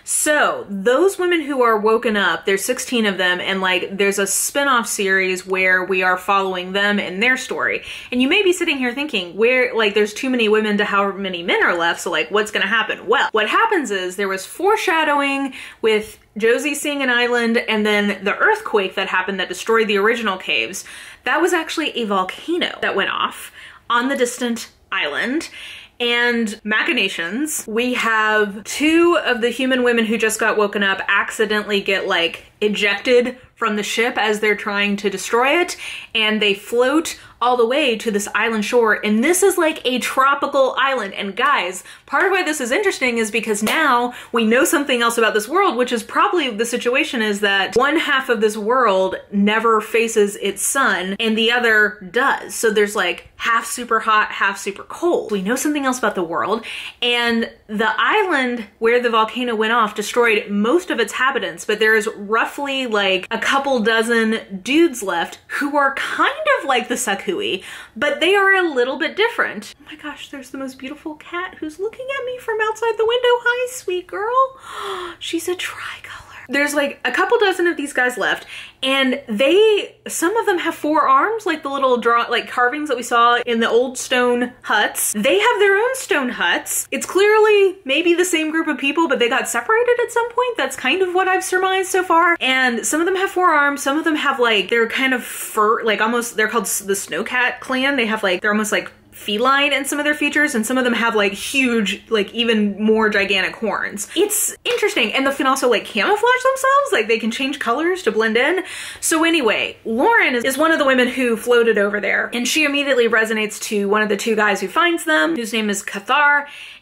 So those women who are woken up, there's sixteen of them, and like there's a spin-off series where we are following them and their story. And you may be sitting here thinking, where, like there's too many women to however many men are left, so like what's gonna happen? Well, what happens is there was foreshadowing with Josie seeing an island, and then the earthquake that happened that destroyed the original caves. That was actually a volcano that went off on the distant island. And machinations, we have two of the human women who just got woken up accidentally get like ejected from the ship as they're trying to destroy it, and they float all the way to this island shore, and this is like a tropical island. And guys, part of why this is interesting is because now we know something else about this world, which is probably the situation is that one half of this world never faces its sun and the other does. So there's like half super hot, half super cold. We know something else about the world, and the island where the volcano went off destroyed most of its inhabitants, but there is roughly like a couple dozen dudes left who are kind of like the Sakui, but they are a little bit different. Oh my gosh, there's the most beautiful cat who's looking at me from outside the window. Hi, sweet girl. She's a tricolor. There's like a couple dozen of these guys left, and they, some of them have four arms, like the little draw, like carvings that we saw in the old stone huts. They have their own stone huts. It's clearly maybe the same group of people, but they got separated at some point. That's kind of what I've surmised so far. And some of them have four arms. Some of them have like, they're kind of fur, like almost, they're called the Snowcat clan. They have like, they're almost like feline in some of their features, and some of them have like huge, like even more gigantic horns. It's interesting, and they can also like camouflage themselves, like they can change colors to blend in. So anyway, Lauren is, is one of the women who floated over there, and she immediately resonates to one of the two guys who finds them, whose name is Cathar.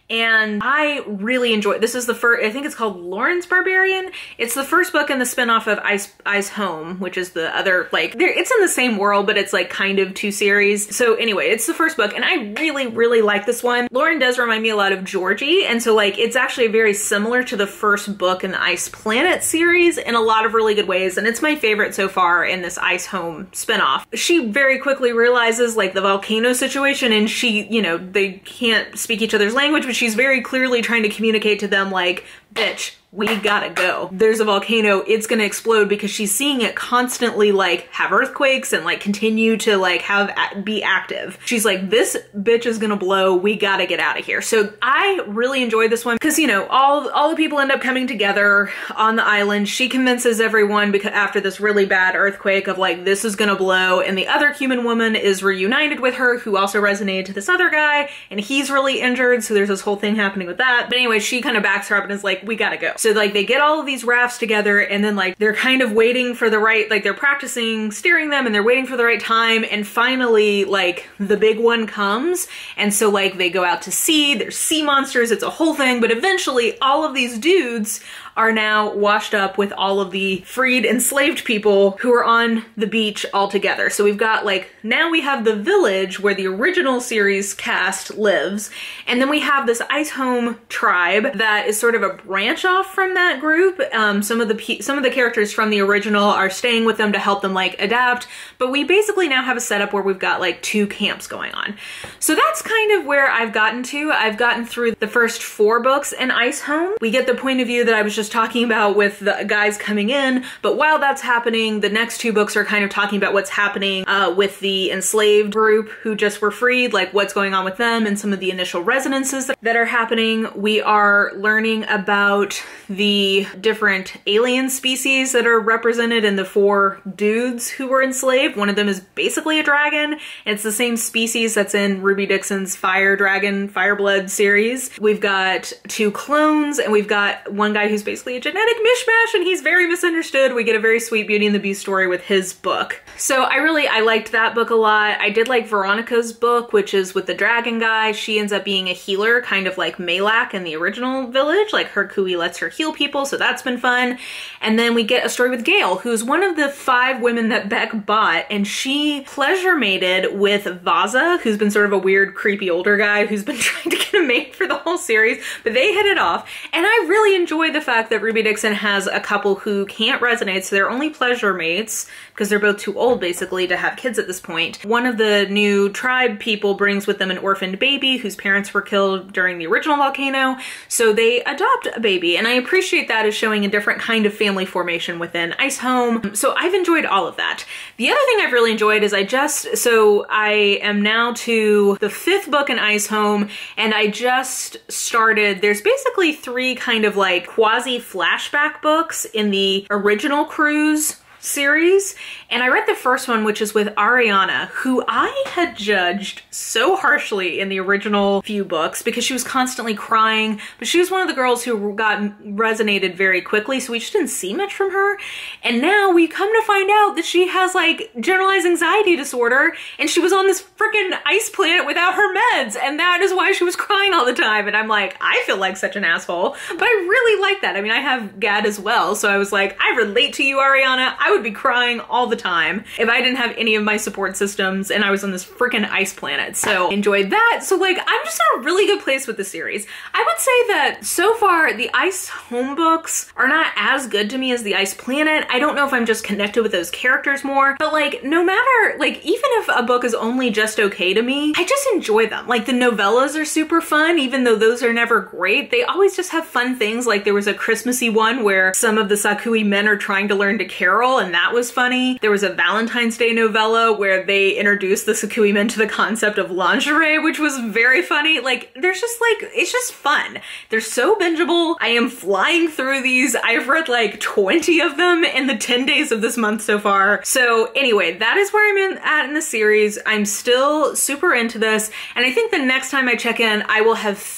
and I really enjoy, this is the first, I think it's called Lawrence Barbarian. It's the first book in the spinoff of Ice, Ice Home, which is the other, like, it's in the same world, but it's like kind of two series. So anyway, it's the first book, and I really, really like this one. Lauren does remind me a lot of Georgie, and so like, it's actually very similar to the first book in the Ice Planet series in a lot of really good ways, and it's my favorite so far in this Ice Home spinoff. She very quickly realizes like the volcano situation, and she, you know, they can't speak each other's language, but she's very clearly trying to communicate to them like, bitch, we gotta go. There's a volcano, it's gonna explode, because she's seeing it constantly like have earthquakes and like continue to like have be active. She's like, this bitch is gonna blow, we gotta get out of here. So I really enjoyed this one because, you know, all all the people end up coming together on the island. She convinces everyone because after this really bad earthquake of like, this is gonna blow, and the other human woman is reunited with her who also resonated to this other guy, and he's really injured, so there's this whole thing happening with that. But anyway, she kind of backs her up and is like, we gotta go. So like they get all of these rafts together, and then like they're kind of waiting for the right, like they're practicing steering them and they're waiting for the right time, and finally like the big one comes, and so like they go out to sea, there's sea monsters, it's a whole thing, but eventually all of these dudes are now washed up with all of the freed enslaved people who are on the beach all together. So we've got like, now we have the village where the original series cast lives, and then we have this Ice Home tribe that is sort of a branch off from that group. Um, some of the some of the characters from the original are staying with them to help them like adapt, but we basically now have a setup where we've got like two camps going on. So that's kind of where I've gotten to. I've gotten through the first four books in Ice Home. We get the point of view that I was just talking about with the guys coming in, but while that's happening, the next two books are kind of talking about what's happening uh, with the enslaved group who just were freed, like what's going on with them and some of the initial resonances that, that are happening. We are learning about the different alien species that are represented in the four dudes who were enslaved. One of them is basically a dragon. It's the same species that's in Ruby Dixon's Fire Dragon, Fireblood series. We've got two clones, and we've got one guy who's basically a genetic mishmash, and he's very misunderstood. We get a very sweet Beauty and the Beast story with his book. So I really, I liked that book a lot. I did like Veronica's book, which is with the dragon guy. She ends up being a healer, kind of like Malak in the original village. Like her Kui lets her heal people, so that's been fun. And then we get a story with Gale, who's one of the five women that Beck bought, and she pleasure mated with Vaza, who's been sort of a weird, creepy older guy who's been trying to get a mate for the whole series, but they hit it off. And I really enjoy the fact that Ruby Dixon has a couple who can't resonate, so they're only pleasure mates, because they're both too old basically to have kids at this point. One of the new tribe people brings with them an orphaned baby whose parents were killed during the original volcano, so they adopt a baby, and I appreciate that as showing a different kind of family formation within Ice Home. So I've enjoyed all of that. The other thing I've really enjoyed is I just, so I am now to the fifth book in Ice Home, and I just started, there's basically three kind of like quasi flashback books in the original cruise series, and I read the first one, which is with Ariana, who I had judged so harshly in the original few books because she was constantly crying, but she was one of the girls who got resonated very quickly, so we just didn't see much from her. And now we come to find out that she has like generalized anxiety disorder, and she was on this freaking ice planet without her meds, and that is why she was crying all the time. And I'm like, I feel like such an asshole, but I really like that. I mean, I have G A D as well, so I was like, I relate to you, Ariana. I would be crying all the time if I didn't have any of my support systems and I was on this freaking ice planet. So enjoyed that. So like, I'm just in a really good place with the series. I would say that so far the Ice Home books are not as good to me as the Ice Planet. I don't know if I'm just connected with those characters more, but like no matter, like even if a book is only just okay to me, I just enjoy them. Like the novellas are super fun, even though those are never great. They always just have fun things. Like there was a Christmassy one where some of the Sakui men are trying to learn to carol, and that was funny. There was a Valentine's Day novella where they introduced the Sakui men to the concept of lingerie, which was very funny. Like there's just like, it's just fun. They're so bingeable. I am flying through these. I've read like twenty of them in the ten days of this month so far. So anyway, that is where I'm in, at in the series. I'm still super into this, and I think the next time I check in, I will have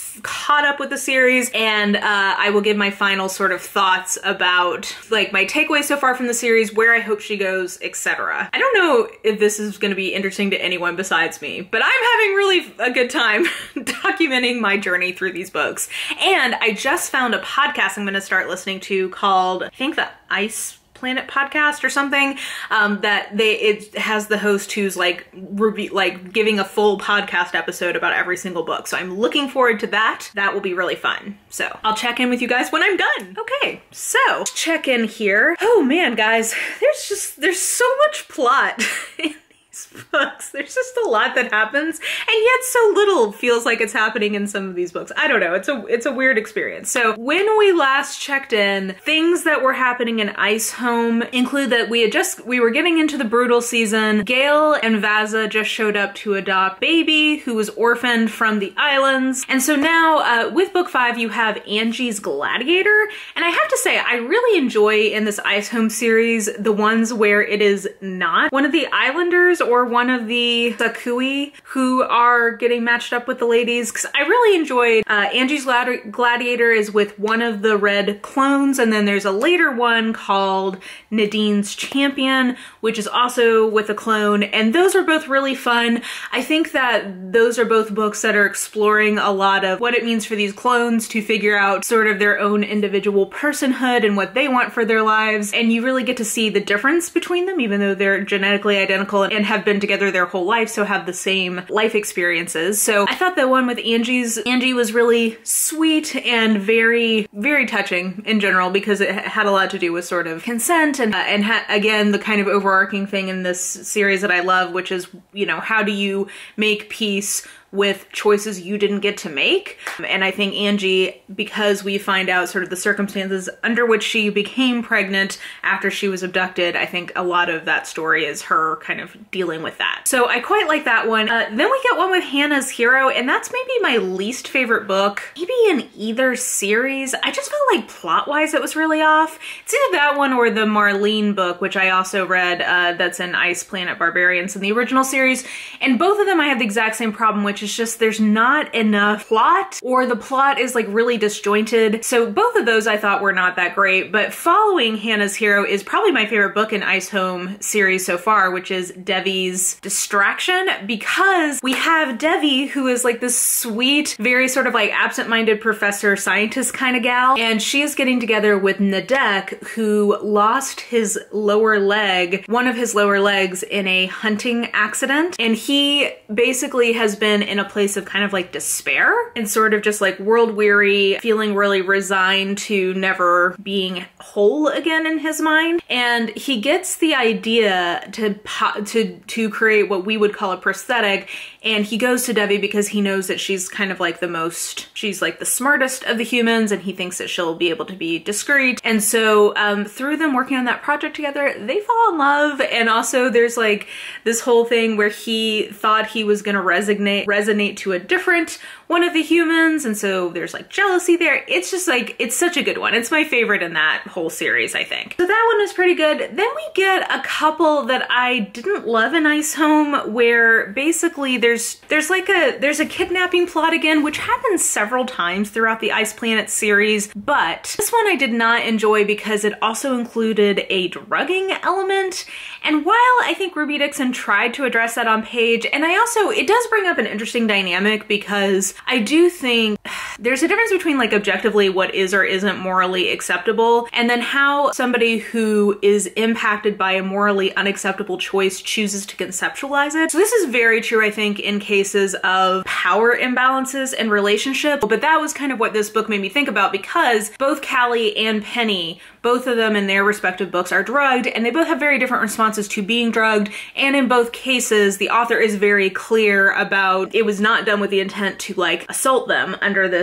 caught up with the series, and uh, I will give my final sort of thoughts about like my takeaways so far from the series, where I hope she goes, et cetera. I don't know if this is going to be interesting to anyone besides me, but I'm having really a good time documenting my journey through these books. And I just found a podcast I'm going to start listening to called, I think, the Ice Planet podcast or something, um, that they it has the host who's like review, like giving a full podcast episode about every single book. So I'm looking forward to that. That will be really fun. So I'll check in with you guys when I'm done. Okay, so check in here. Oh man, guys, there's just there's so much plot in these books. There's just a lot that happens, and yet so little feels like it's happening in some of these books. I don't know, it's a it's a weird experience. So when we last checked in, things that were happening in Icehome include that we had just we were getting into the brutal season. Gale and Vaza just showed up to adopt Baby, who was orphaned from the islands. And so now uh, with book five you have Angie's Gladiator, and I have to say I really enjoy in this Icehome series the ones where it is not one of the islanders or one of the Sakui who are getting matched up with the ladies, because I really enjoyed uh, Angie's Gladi Gladiator is with one of the red clones, and then there's a later one called Nadine's Champion, which is also with a clone, and those are both really fun. I think that those are both books that are exploring a lot of what it means for these clones to figure out sort of their own individual personhood and what they want for their lives, and you really get to see the difference between them, even though they're genetically identical and have been together their whole life, so have the same life experiences. So I thought the one with Angie's Angie was really sweet and very, very touching in general, because it had a lot to do with sort of consent and, uh, and ha again, the kind of overarching thing in this series that I love, which is, you know, how do you make peace with choices you didn't get to make. And I think Angie, because we find out sort of the circumstances under which she became pregnant after she was abducted, I think a lot of that story is her kind of dealing with that. So I quite like that one. Uh, then we get one with Hannah's Hero, and that's maybe my least favorite book, maybe in either series. I just felt like plot-wise it was really off. It's either that one or the Marlene book, which I also read, uh, that's in Ice Planet Barbarians in the original series. And both of them I have the exact same problem, which is just there's not enough plot, or the plot is like really disjointed. So both of those I thought were not that great, but following Hannah's Hero is probably my favorite book in Icehome series so far, which is Devi's Distraction, because we have Devi, who is like this sweet, very sort of like absent-minded professor scientist kind of gal, and she is getting together with Nadek, who lost his lower leg, one of his lower legs in a hunting accident, and he basically has been in a place of kind of like despair and sort of just like world weary, feeling really resigned to never being whole again in his mind. And he gets the idea to to to create what we would call a prosthetic, and he goes to Devi because he knows that she's kind of like the most, she's like the smartest of the humans, and he thinks that she'll be able to be discreet. And so um, through them working on that project together, they fall in love. And also there's like this whole thing where he thought he was gonna resonate resonate to a different one of the humans, and so there's like jealousy there. It's just like, it's such a good one. It's my favorite in that whole series, I think. So that one was pretty good. Then we get a couple that I didn't love in Icehome, where basically there's there's like a there's a kidnapping plot again, which happens several times throughout the Ice Planet series, but this one I did not enjoy because it also included a drugging element. And while I think Ruby Dixon tried to address that on page, and I also, it does bring up an interesting dynamic, because I do think there's a difference between like objectively what is or isn't morally acceptable, and then how somebody who is impacted by a morally unacceptable choice chooses to conceptualize it. So this is very true, I think, in cases of power imbalances in relationships, but that was kind of what this book made me think about, because both Callie and Penny, both of them in their respective books, are drugged, and they both have very different responses to being drugged, and in both cases the author is very clear about it was not done with the intent to like assault them under this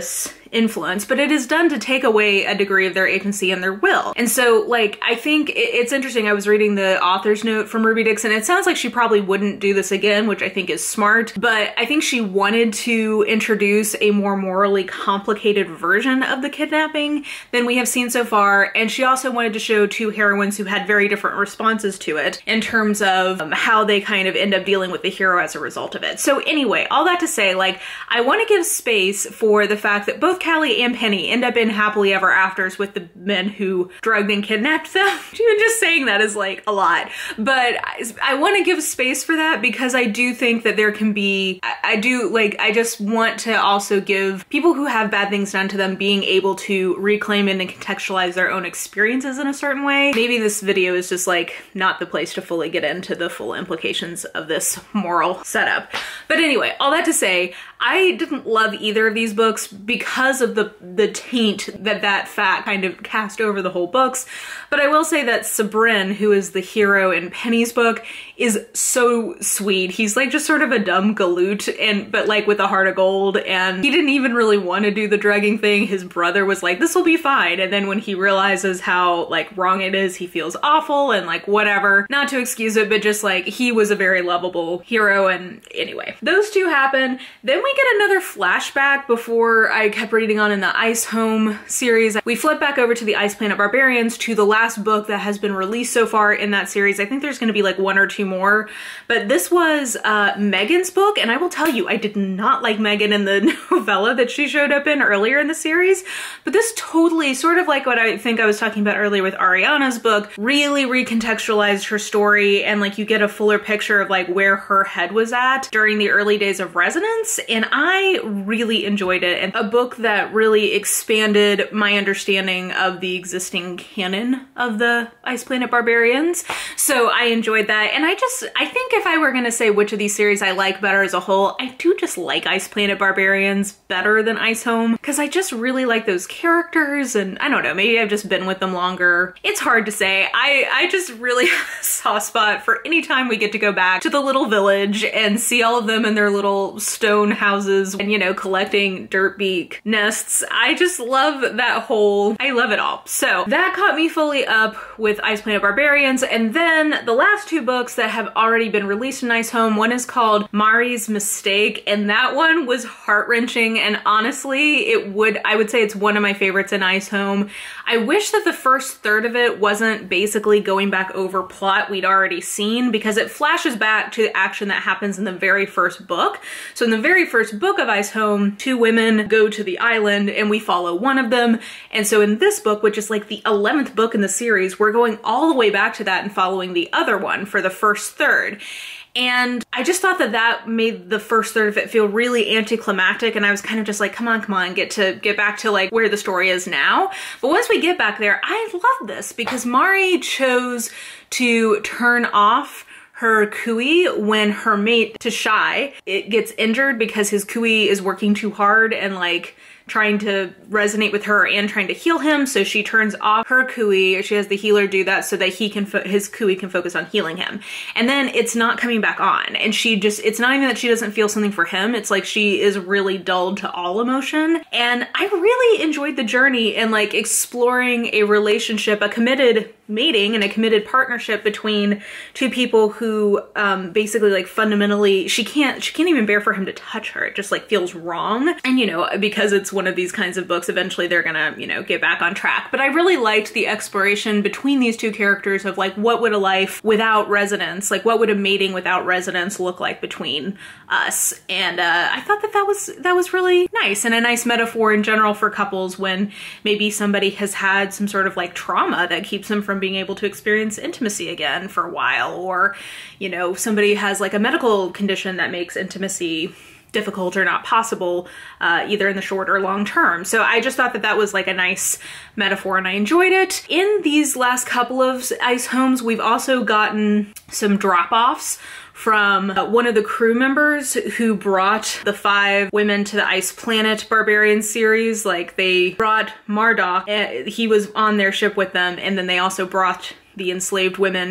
influence, but it is done to take away a degree of their agency and their will. And so, like, I think it's interesting. I was reading the author's note from Ruby Dixon. It sounds like she probably wouldn't do this again, which I think is smart, but I think she wanted to introduce a more morally complicated version of the kidnapping than we have seen so far. And she also wanted to show two heroines who had very different responses to it in terms of um, how they kind of end up dealing with the hero as a result of it. So anyway, all that to say, like, I want to give space for the fact that both Callie and Penny end up in happily ever afters with the men who drugged and kidnapped them. Even just saying that is like a lot. But I, I want to give space for that because I do think that there can be, I, I do like, I just want to also give people who have bad things done to them being able to reclaim and contextualize their own experiences in a certain way. Maybe this video is just like not the place to fully get into the full implications of this moral setup. But anyway, all that to say, I didn't love either of these books because of the, the taint that that fact kind of cast over the whole books. But I will say that Sabrin, who is the hero in Penny's book, is so sweet. He's like just sort of a dumb galoot, and but like with a heart of gold, and he didn't even really want to do the drugging thing. His brother was like, this will be fine. And then when he realizes how like wrong it is, he feels awful and like whatever. Not to excuse it, but just like he was a very lovable hero. And anyway, those two happen. Then we get another flashback before I kept reading on in the Ice Home series. We flip back over to the Ice Planet Barbarians, to the last book that has been released so far in that series. I think there's going to be like one or two more, but this was uh, Megan's book, and I will tell you, I did not like Megan in the novella that she showed up in earlier in the series, but this totally, sort of like what I think I was talking about earlier with Ariana's book, really recontextualized her story, and like you get a fuller picture of like where her head was at during the early days of Resonance, and I really enjoyed it, and a book that really expanded my understanding of the existing canon of the Ice Planet Barbarians. So I enjoyed that, and I just, I think if I were gonna say which of these series I like better as a whole, I do just like Ice Planet Barbarians better than Ice Home, because I just really like those characters, and I don't know, maybe I've just been with them longer. It's hard to say. I, I just really have a soft spot for any time we get to go back to the little village and see all of them in their little stone houses and, you know, collecting dirtbeak nests. I just love that whole, I love it all. So that caught me fully up with Ice Planet Barbarians. And then the last two books that have already been released in Ice Home, one is called Mari's Mistake, and that one was heart-wrenching, and honestly, it would, I would say it's one of my favorites in Ice Home. I wish that the first third of it wasn't basically going back over plot we'd already seen, because it flashes back to the action that happens in the very first book. So in the very first book of Ice Home, two women go to the island and we follow one of them. And so in this book, which is like the eleventh book in the series, we're going all the way back to that and following the other one for the first third. And I just thought that that made the first third of it feel really anticlimactic, and I was kind of just like, come on, come on, get to get back to like where the story is now. But once we get back there, I love this because Mari chose to turn off her Kui when her mate Tashai, it gets injured because his Kui is working too hard and like trying to resonate with her and trying to heal him. So she turns off her Kui, she has the healer do that so that he can, his Kui can focus on healing him. And then it's not coming back on. And she just, it's not even that she doesn't feel something for him. It's like she is really dulled to all emotion. And I really enjoyed the journey and like exploring a relationship, a committed mating and a committed partnership between two people who um, basically like fundamentally, she can't, she can't even bear for him to touch her. It just like feels wrong. And you know, because it's one of these kinds of books, eventually they're gonna, you know, get back on track. But I really liked the exploration between these two characters of like, what would a life without resonance, like what would a mating without resonance look like between us? And uh, I thought that that was, that was really nice and a nice metaphor in general for couples when maybe somebody has had some sort of like trauma that keeps them from being able to experience intimacy again for a while, or, you know, somebody has like a medical condition that makes intimacy difficult or not possible, uh, either in the short or long term. So I just thought that that was like a nice metaphor and I enjoyed it. In these last couple of Ice Homes, we've also gotten some drop-offs from uh, one of the crew members who brought the five women to the Ice Planet Barbarian series. Like they brought Marduk, uh, he was on their ship with them, and then they also brought the enslaved women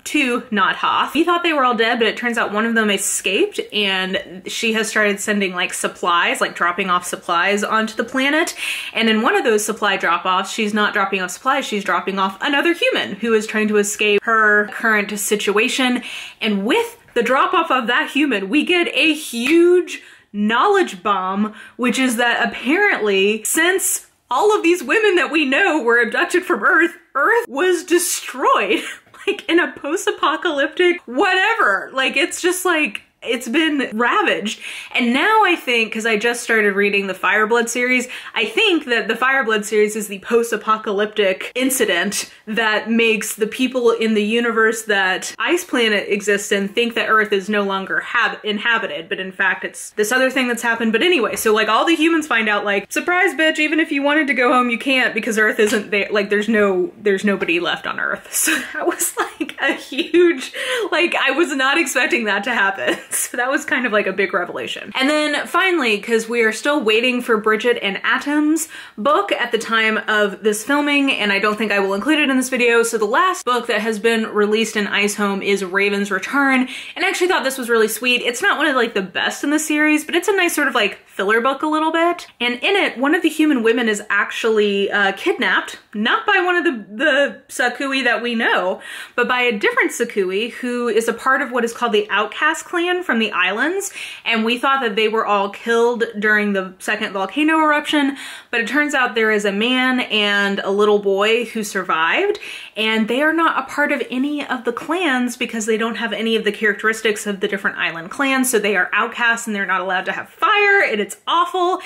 to Not Hoth. We thought they were all dead, but it turns out one of them escaped, and she has started sending like supplies, like dropping off supplies onto the planet. And in one of those supply drop-offs, she's not dropping off supplies, she's dropping off another human who is trying to escape her current situation. And with the drop-off of that human, we get a huge knowledge bomb, which is that apparently, since all of these women that we know were abducted from Earth, Earth was destroyed. Like in a post-apocalyptic whatever. Like it's just like, it's been ravaged. And now I think, because I just started reading the Fireblood series, I think that the Fireblood series is the post-apocalyptic incident that makes the people in the universe that Ice Planet exists in think that Earth is no longer hab inhabited, but in fact it's this other thing that's happened. But anyway, so like all the humans find out like, surprise bitch, even if you wanted to go home, you can't because Earth isn't there. Like there's no, there's nobody left on Earth. So that was like a huge, like I was not expecting that to happen. So that was kind of like a big revelation. And then finally, because we are still waiting for Bridget and Atom's book at the time of this filming, and I don't think I will include it in this video, so the last book that has been released in Ice Home is Raven's Return, and I actually thought this was really sweet. It's not one of like the best in the series, but it's a nice sort of like filler book a little bit. And in it, one of the human women is actually uh, kidnapped, not by one of the, the Sakui that we know, but by a different Sakui who is a part of what is called the Outcast clan from the islands. And we thought that they were all killed during the second volcano eruption, but it turns out there is a man and a little boy who survived, and they are not a part of any of the clans because they don't have any of the characteristics of the different island clans, so they are outcasts and they're not allowed to have fire, and it's awful.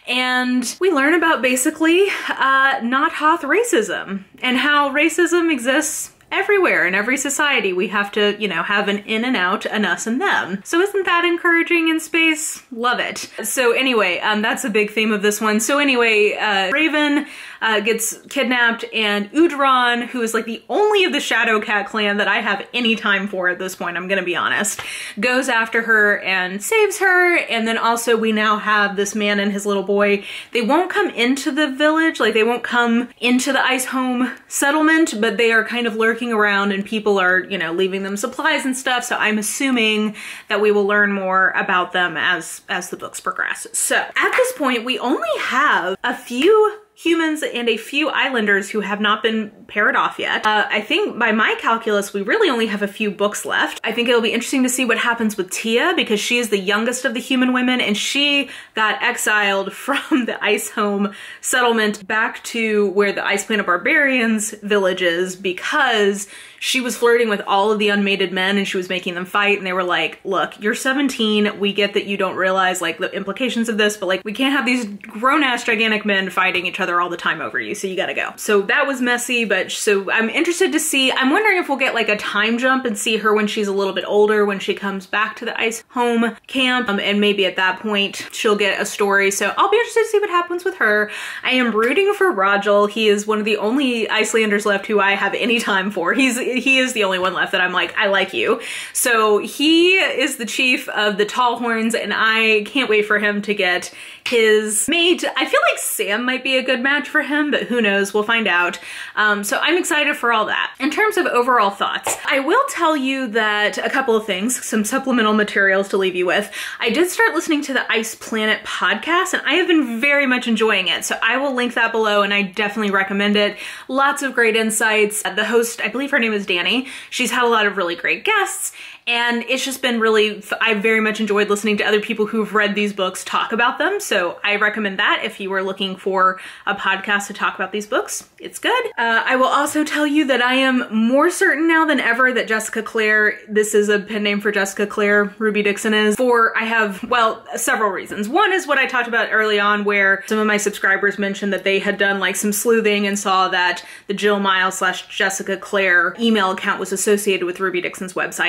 And we learn about basically uh, Not Hoth racism and how racism exists everywhere in every society. We have to, you know, have an in and out, an us and them. So isn't that encouraging in space? Love it. So anyway, um, that's a big theme of this one. So anyway, uh, Raven uh, gets kidnapped, and Udron, who is like the only of the Shadowcat clan that I have any time for at this point, I'm gonna be honest, goes after her and saves her. And then also we now have this man and his little boy. They won't come into the village, like they won't come into the Ice Home settlement, but they are kind of lurking around and people are, you know, leaving them supplies and stuff. So I'm assuming that we will learn more about them as, as the books progress. So at this point, we only have a few humans and a few islanders who have not been paired off yet. Uh, I think by my calculus, we really only have a few books left. I think it'll be interesting to see what happens with Tia, because she is the youngest of the human women, and she got exiled from the Ice Home settlement back to where the Ice Planet Barbarians village is because she was flirting with all of the unmated men and she was making them fight, and they were like, look, you're seventeen, we get that you don't realize like the implications of this, but like we can't have these grown-ass gigantic men fighting each other all the time over you, so you gotta go. So that was messy, but so I'm interested to see, I'm wondering if we'll get like a time jump and see her when she's a little bit older, when she comes back to the Ice Home camp, um, and maybe at that point she'll get a story. So I'll be interested to see what happens with her. I am rooting for Rajal. He is one of the only Icelanders left who I have any time for. He's he is the only one left that I'm like, I like you. So he is the chief of the Tallhorns, and I can't wait for him to get his mate. I feel like Sam might be a good match for him, but who knows, we'll find out. Um, so I'm excited for all that. In terms of overall thoughts, I will tell you that a couple of things, some supplemental materials to leave you with. I did start listening to the Ice Planet podcast, and I have been very much enjoying it. So I will link that below, and I definitely recommend it. Lots of great insights. The host, I believe her name is Danny. She's had a lot of really great guests, and it's just been really, I very much enjoyed listening to other people who've read these books talk about them. So I recommend that if you were looking for a podcast to talk about these books. It's good. Uh, I will also tell you that I am more certain now than ever that Jessica Clare, this is a pen name for Jessica Clare, Ruby Dixon is, for I have, well, several reasons. One is what I talked about early on, where some of my subscribers mentioned that they had done like some sleuthing and saw that the Jill Miles slash Jessica Clare email account was associated with Ruby Dixon's website. So that's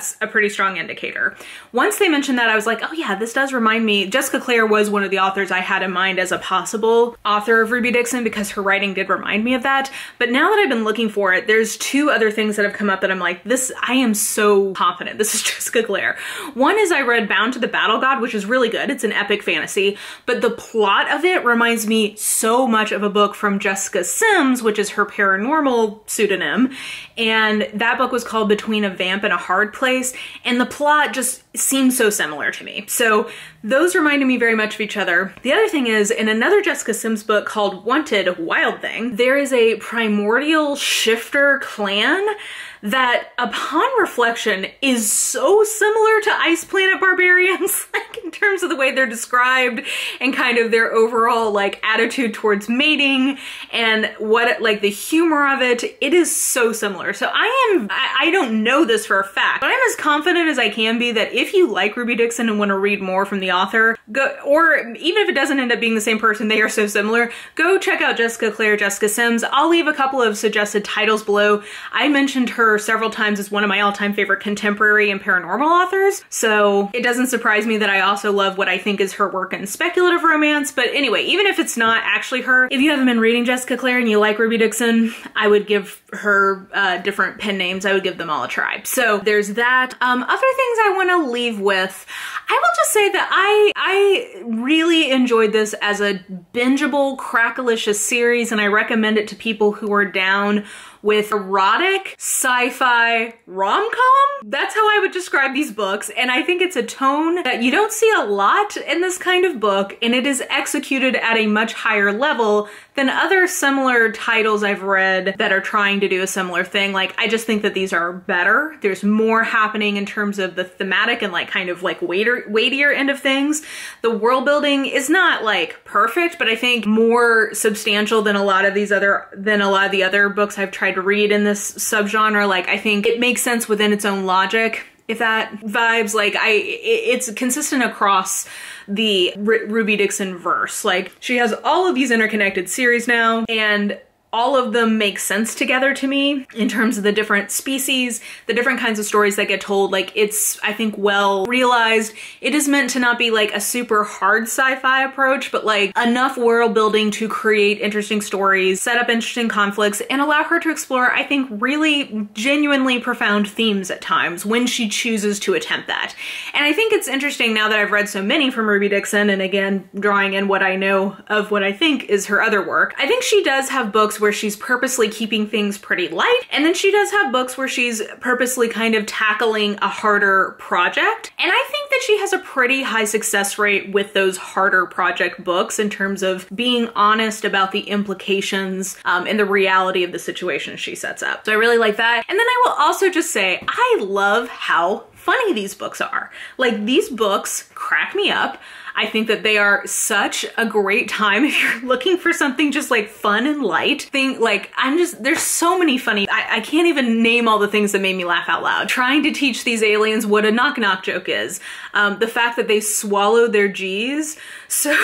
that's a pretty strong indicator. Once they mentioned that, I was like, oh yeah, this does remind me. Jessica Clare was one of the authors I had in mind as a possible author of Ruby Dixon because her writing did remind me of that. But now that I've been looking for it, there's two other things that have come up that I'm like, this, I am so confident this is Jessica Clare. One is I read Bound to the Battle God, which is really good. It's an epic fantasy, but the plot of it reminds me so much of a book from Jessica Sims, which is her paranormal pseudonym. And that book was called Between a Vamp and a Hard Place. And the plot just seems so similar to me. So those reminded me very much of each other. The other thing is, in another Jessica Sims book called Wanted Wild Thing, there is a primordial shifter clan that upon reflection is so similar to Ice Planet barbarians, like in terms of the way they're described and kind of their overall like attitude towards mating and what, like the humor of it, it is so similar. So I am, I, I don't know this for a fact, but I'm as confident as I can be that if you like Ruby Dixon and want to read more from the author, go, or even if it doesn't end up being the same person, they are so similar, go check out Jessica Clare, Jessica Sims. I'll leave a couple of suggested titles below. I mentioned her several times as one of my all-time favorite contemporary and paranormal authors, so it doesn't surprise me that I also love what I think is her work in speculative romance. But anyway, even if it's not actually her, if you haven't been reading Jessica Clare and you like Ruby Dixon, I would give her uh, different pen names. I would give them all a try. So there's that. Um, other things I want to leave with, I will just say that I I really enjoyed this as a bingeable, crackalicious series, and I recommend it to people who are down with erotic sci-fi rom-com. That's how I would describe these books, and I think it's a tone that you don't see a lot in this kind of book, and it is executed at a much higher level than other similar titles I've read that are trying to do a similar thing. Like, I just think that these are better. There's more happening in terms of the thematic and like kind of like weightier, weightier end of things. The world building is not like perfect, but I think more substantial than a lot of these other, than a lot of the other books I've tried to read in this subgenre. Like, I think it makes sense within its own logic. If that vibes, like I, it's consistent across the R Ruby Dixon verse. Like, she has all of these interconnected series now, and all of them make sense together to me in terms of the different species, the different kinds of stories that get told. Like, it's, I think, well realized. It is meant to not be like a super hard sci-fi approach, but like enough world building to create interesting stories, set up interesting conflicts, and allow her to explore, I think, really genuinely profound themes at times when she chooses to attempt that. And I think it's interesting now that I've read so many from Ruby Dixon, and again, drawing in what I know of what I think is her other work, I think she does have books where she's purposely keeping things pretty light, and then she does have books where she's purposely kind of tackling a harder project. And I think that she has a pretty high success rate with those harder project books in terms of being honest about the implications um, and the reality of the situation she sets up. So I really like that. And then I will also just say, I love how funny these books are. Like, these books crack me up. I think that they are such a great time if you're looking for something just like fun and light. Think like, I'm just, there's so many funny, I, I can't even name all the things that made me laugh out loud. Trying to teach these aliens what a knock knock joke is. Um, the fact that they swallow their G's. So,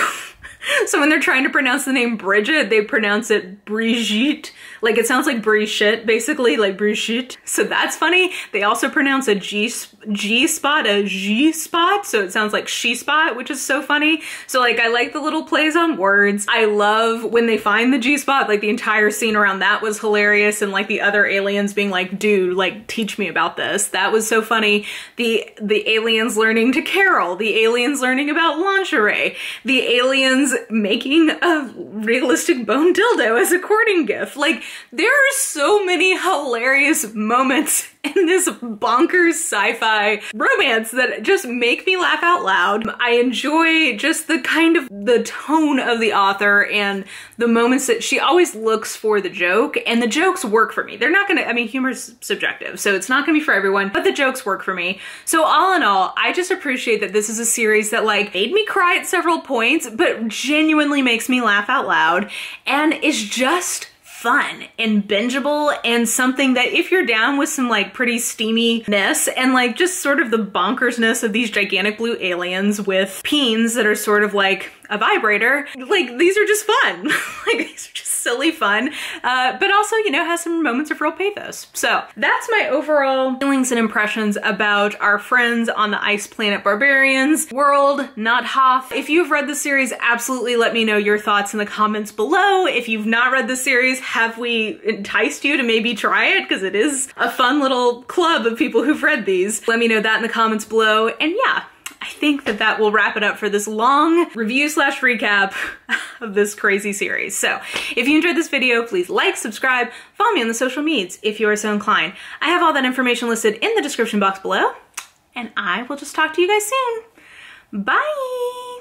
so when they're trying to pronounce the name Bridget, they pronounce it Brigitte. Like, it sounds like Brigitte, basically, like Brigitte. So that's funny. They also pronounce a G, G spot a G spot, so it sounds like she spot, which is so funny. So like, I like the little plays on words. I love when they find the G spot, like the entire scene around that was hilarious, and like the other aliens being like, dude, like, teach me about this. That was so funny. The, the aliens learning to carol, the aliens learning about lingerie, the aliens making a realistic bone dildo as a courting gift. Like, there are so many hilarious moments in this bonkers sci-fi romance that just make me laugh out loud. I enjoy just the kind of the tone of the author and the moments that she always looks for the joke, and the jokes work for me. They're not gonna, I mean, humor's subjective, so it's not gonna be for everyone, but the jokes work for me. So all in all, I just appreciate that this is a series that like made me cry at several points, but genuinely makes me laugh out loud, and is just fun and bingeable, and something that if you're down with some like pretty steaminess and like just sort of the bonkersness of these gigantic blue aliens with peens that are sort of like a vibrator, like, these are just fun. Like, these are just silly fun, uh, but also, you know, has some moments of real pathos. So that's my overall feelings and impressions about our friends on the ice planet Barbarians world, not Hoth. If you've read the series, absolutely let me know your thoughts in the comments below. If you've not read the series, have we enticed you to maybe try it? Because it is a fun little club of people who've read these. Let me know that in the comments below. And yeah, I think that that will wrap it up for this long review slash recap of this crazy series. So if you enjoyed this video, please like, subscribe, follow me on the social medias if you are so inclined. I have all that information listed in the description box below, and I will just talk to you guys soon. Bye!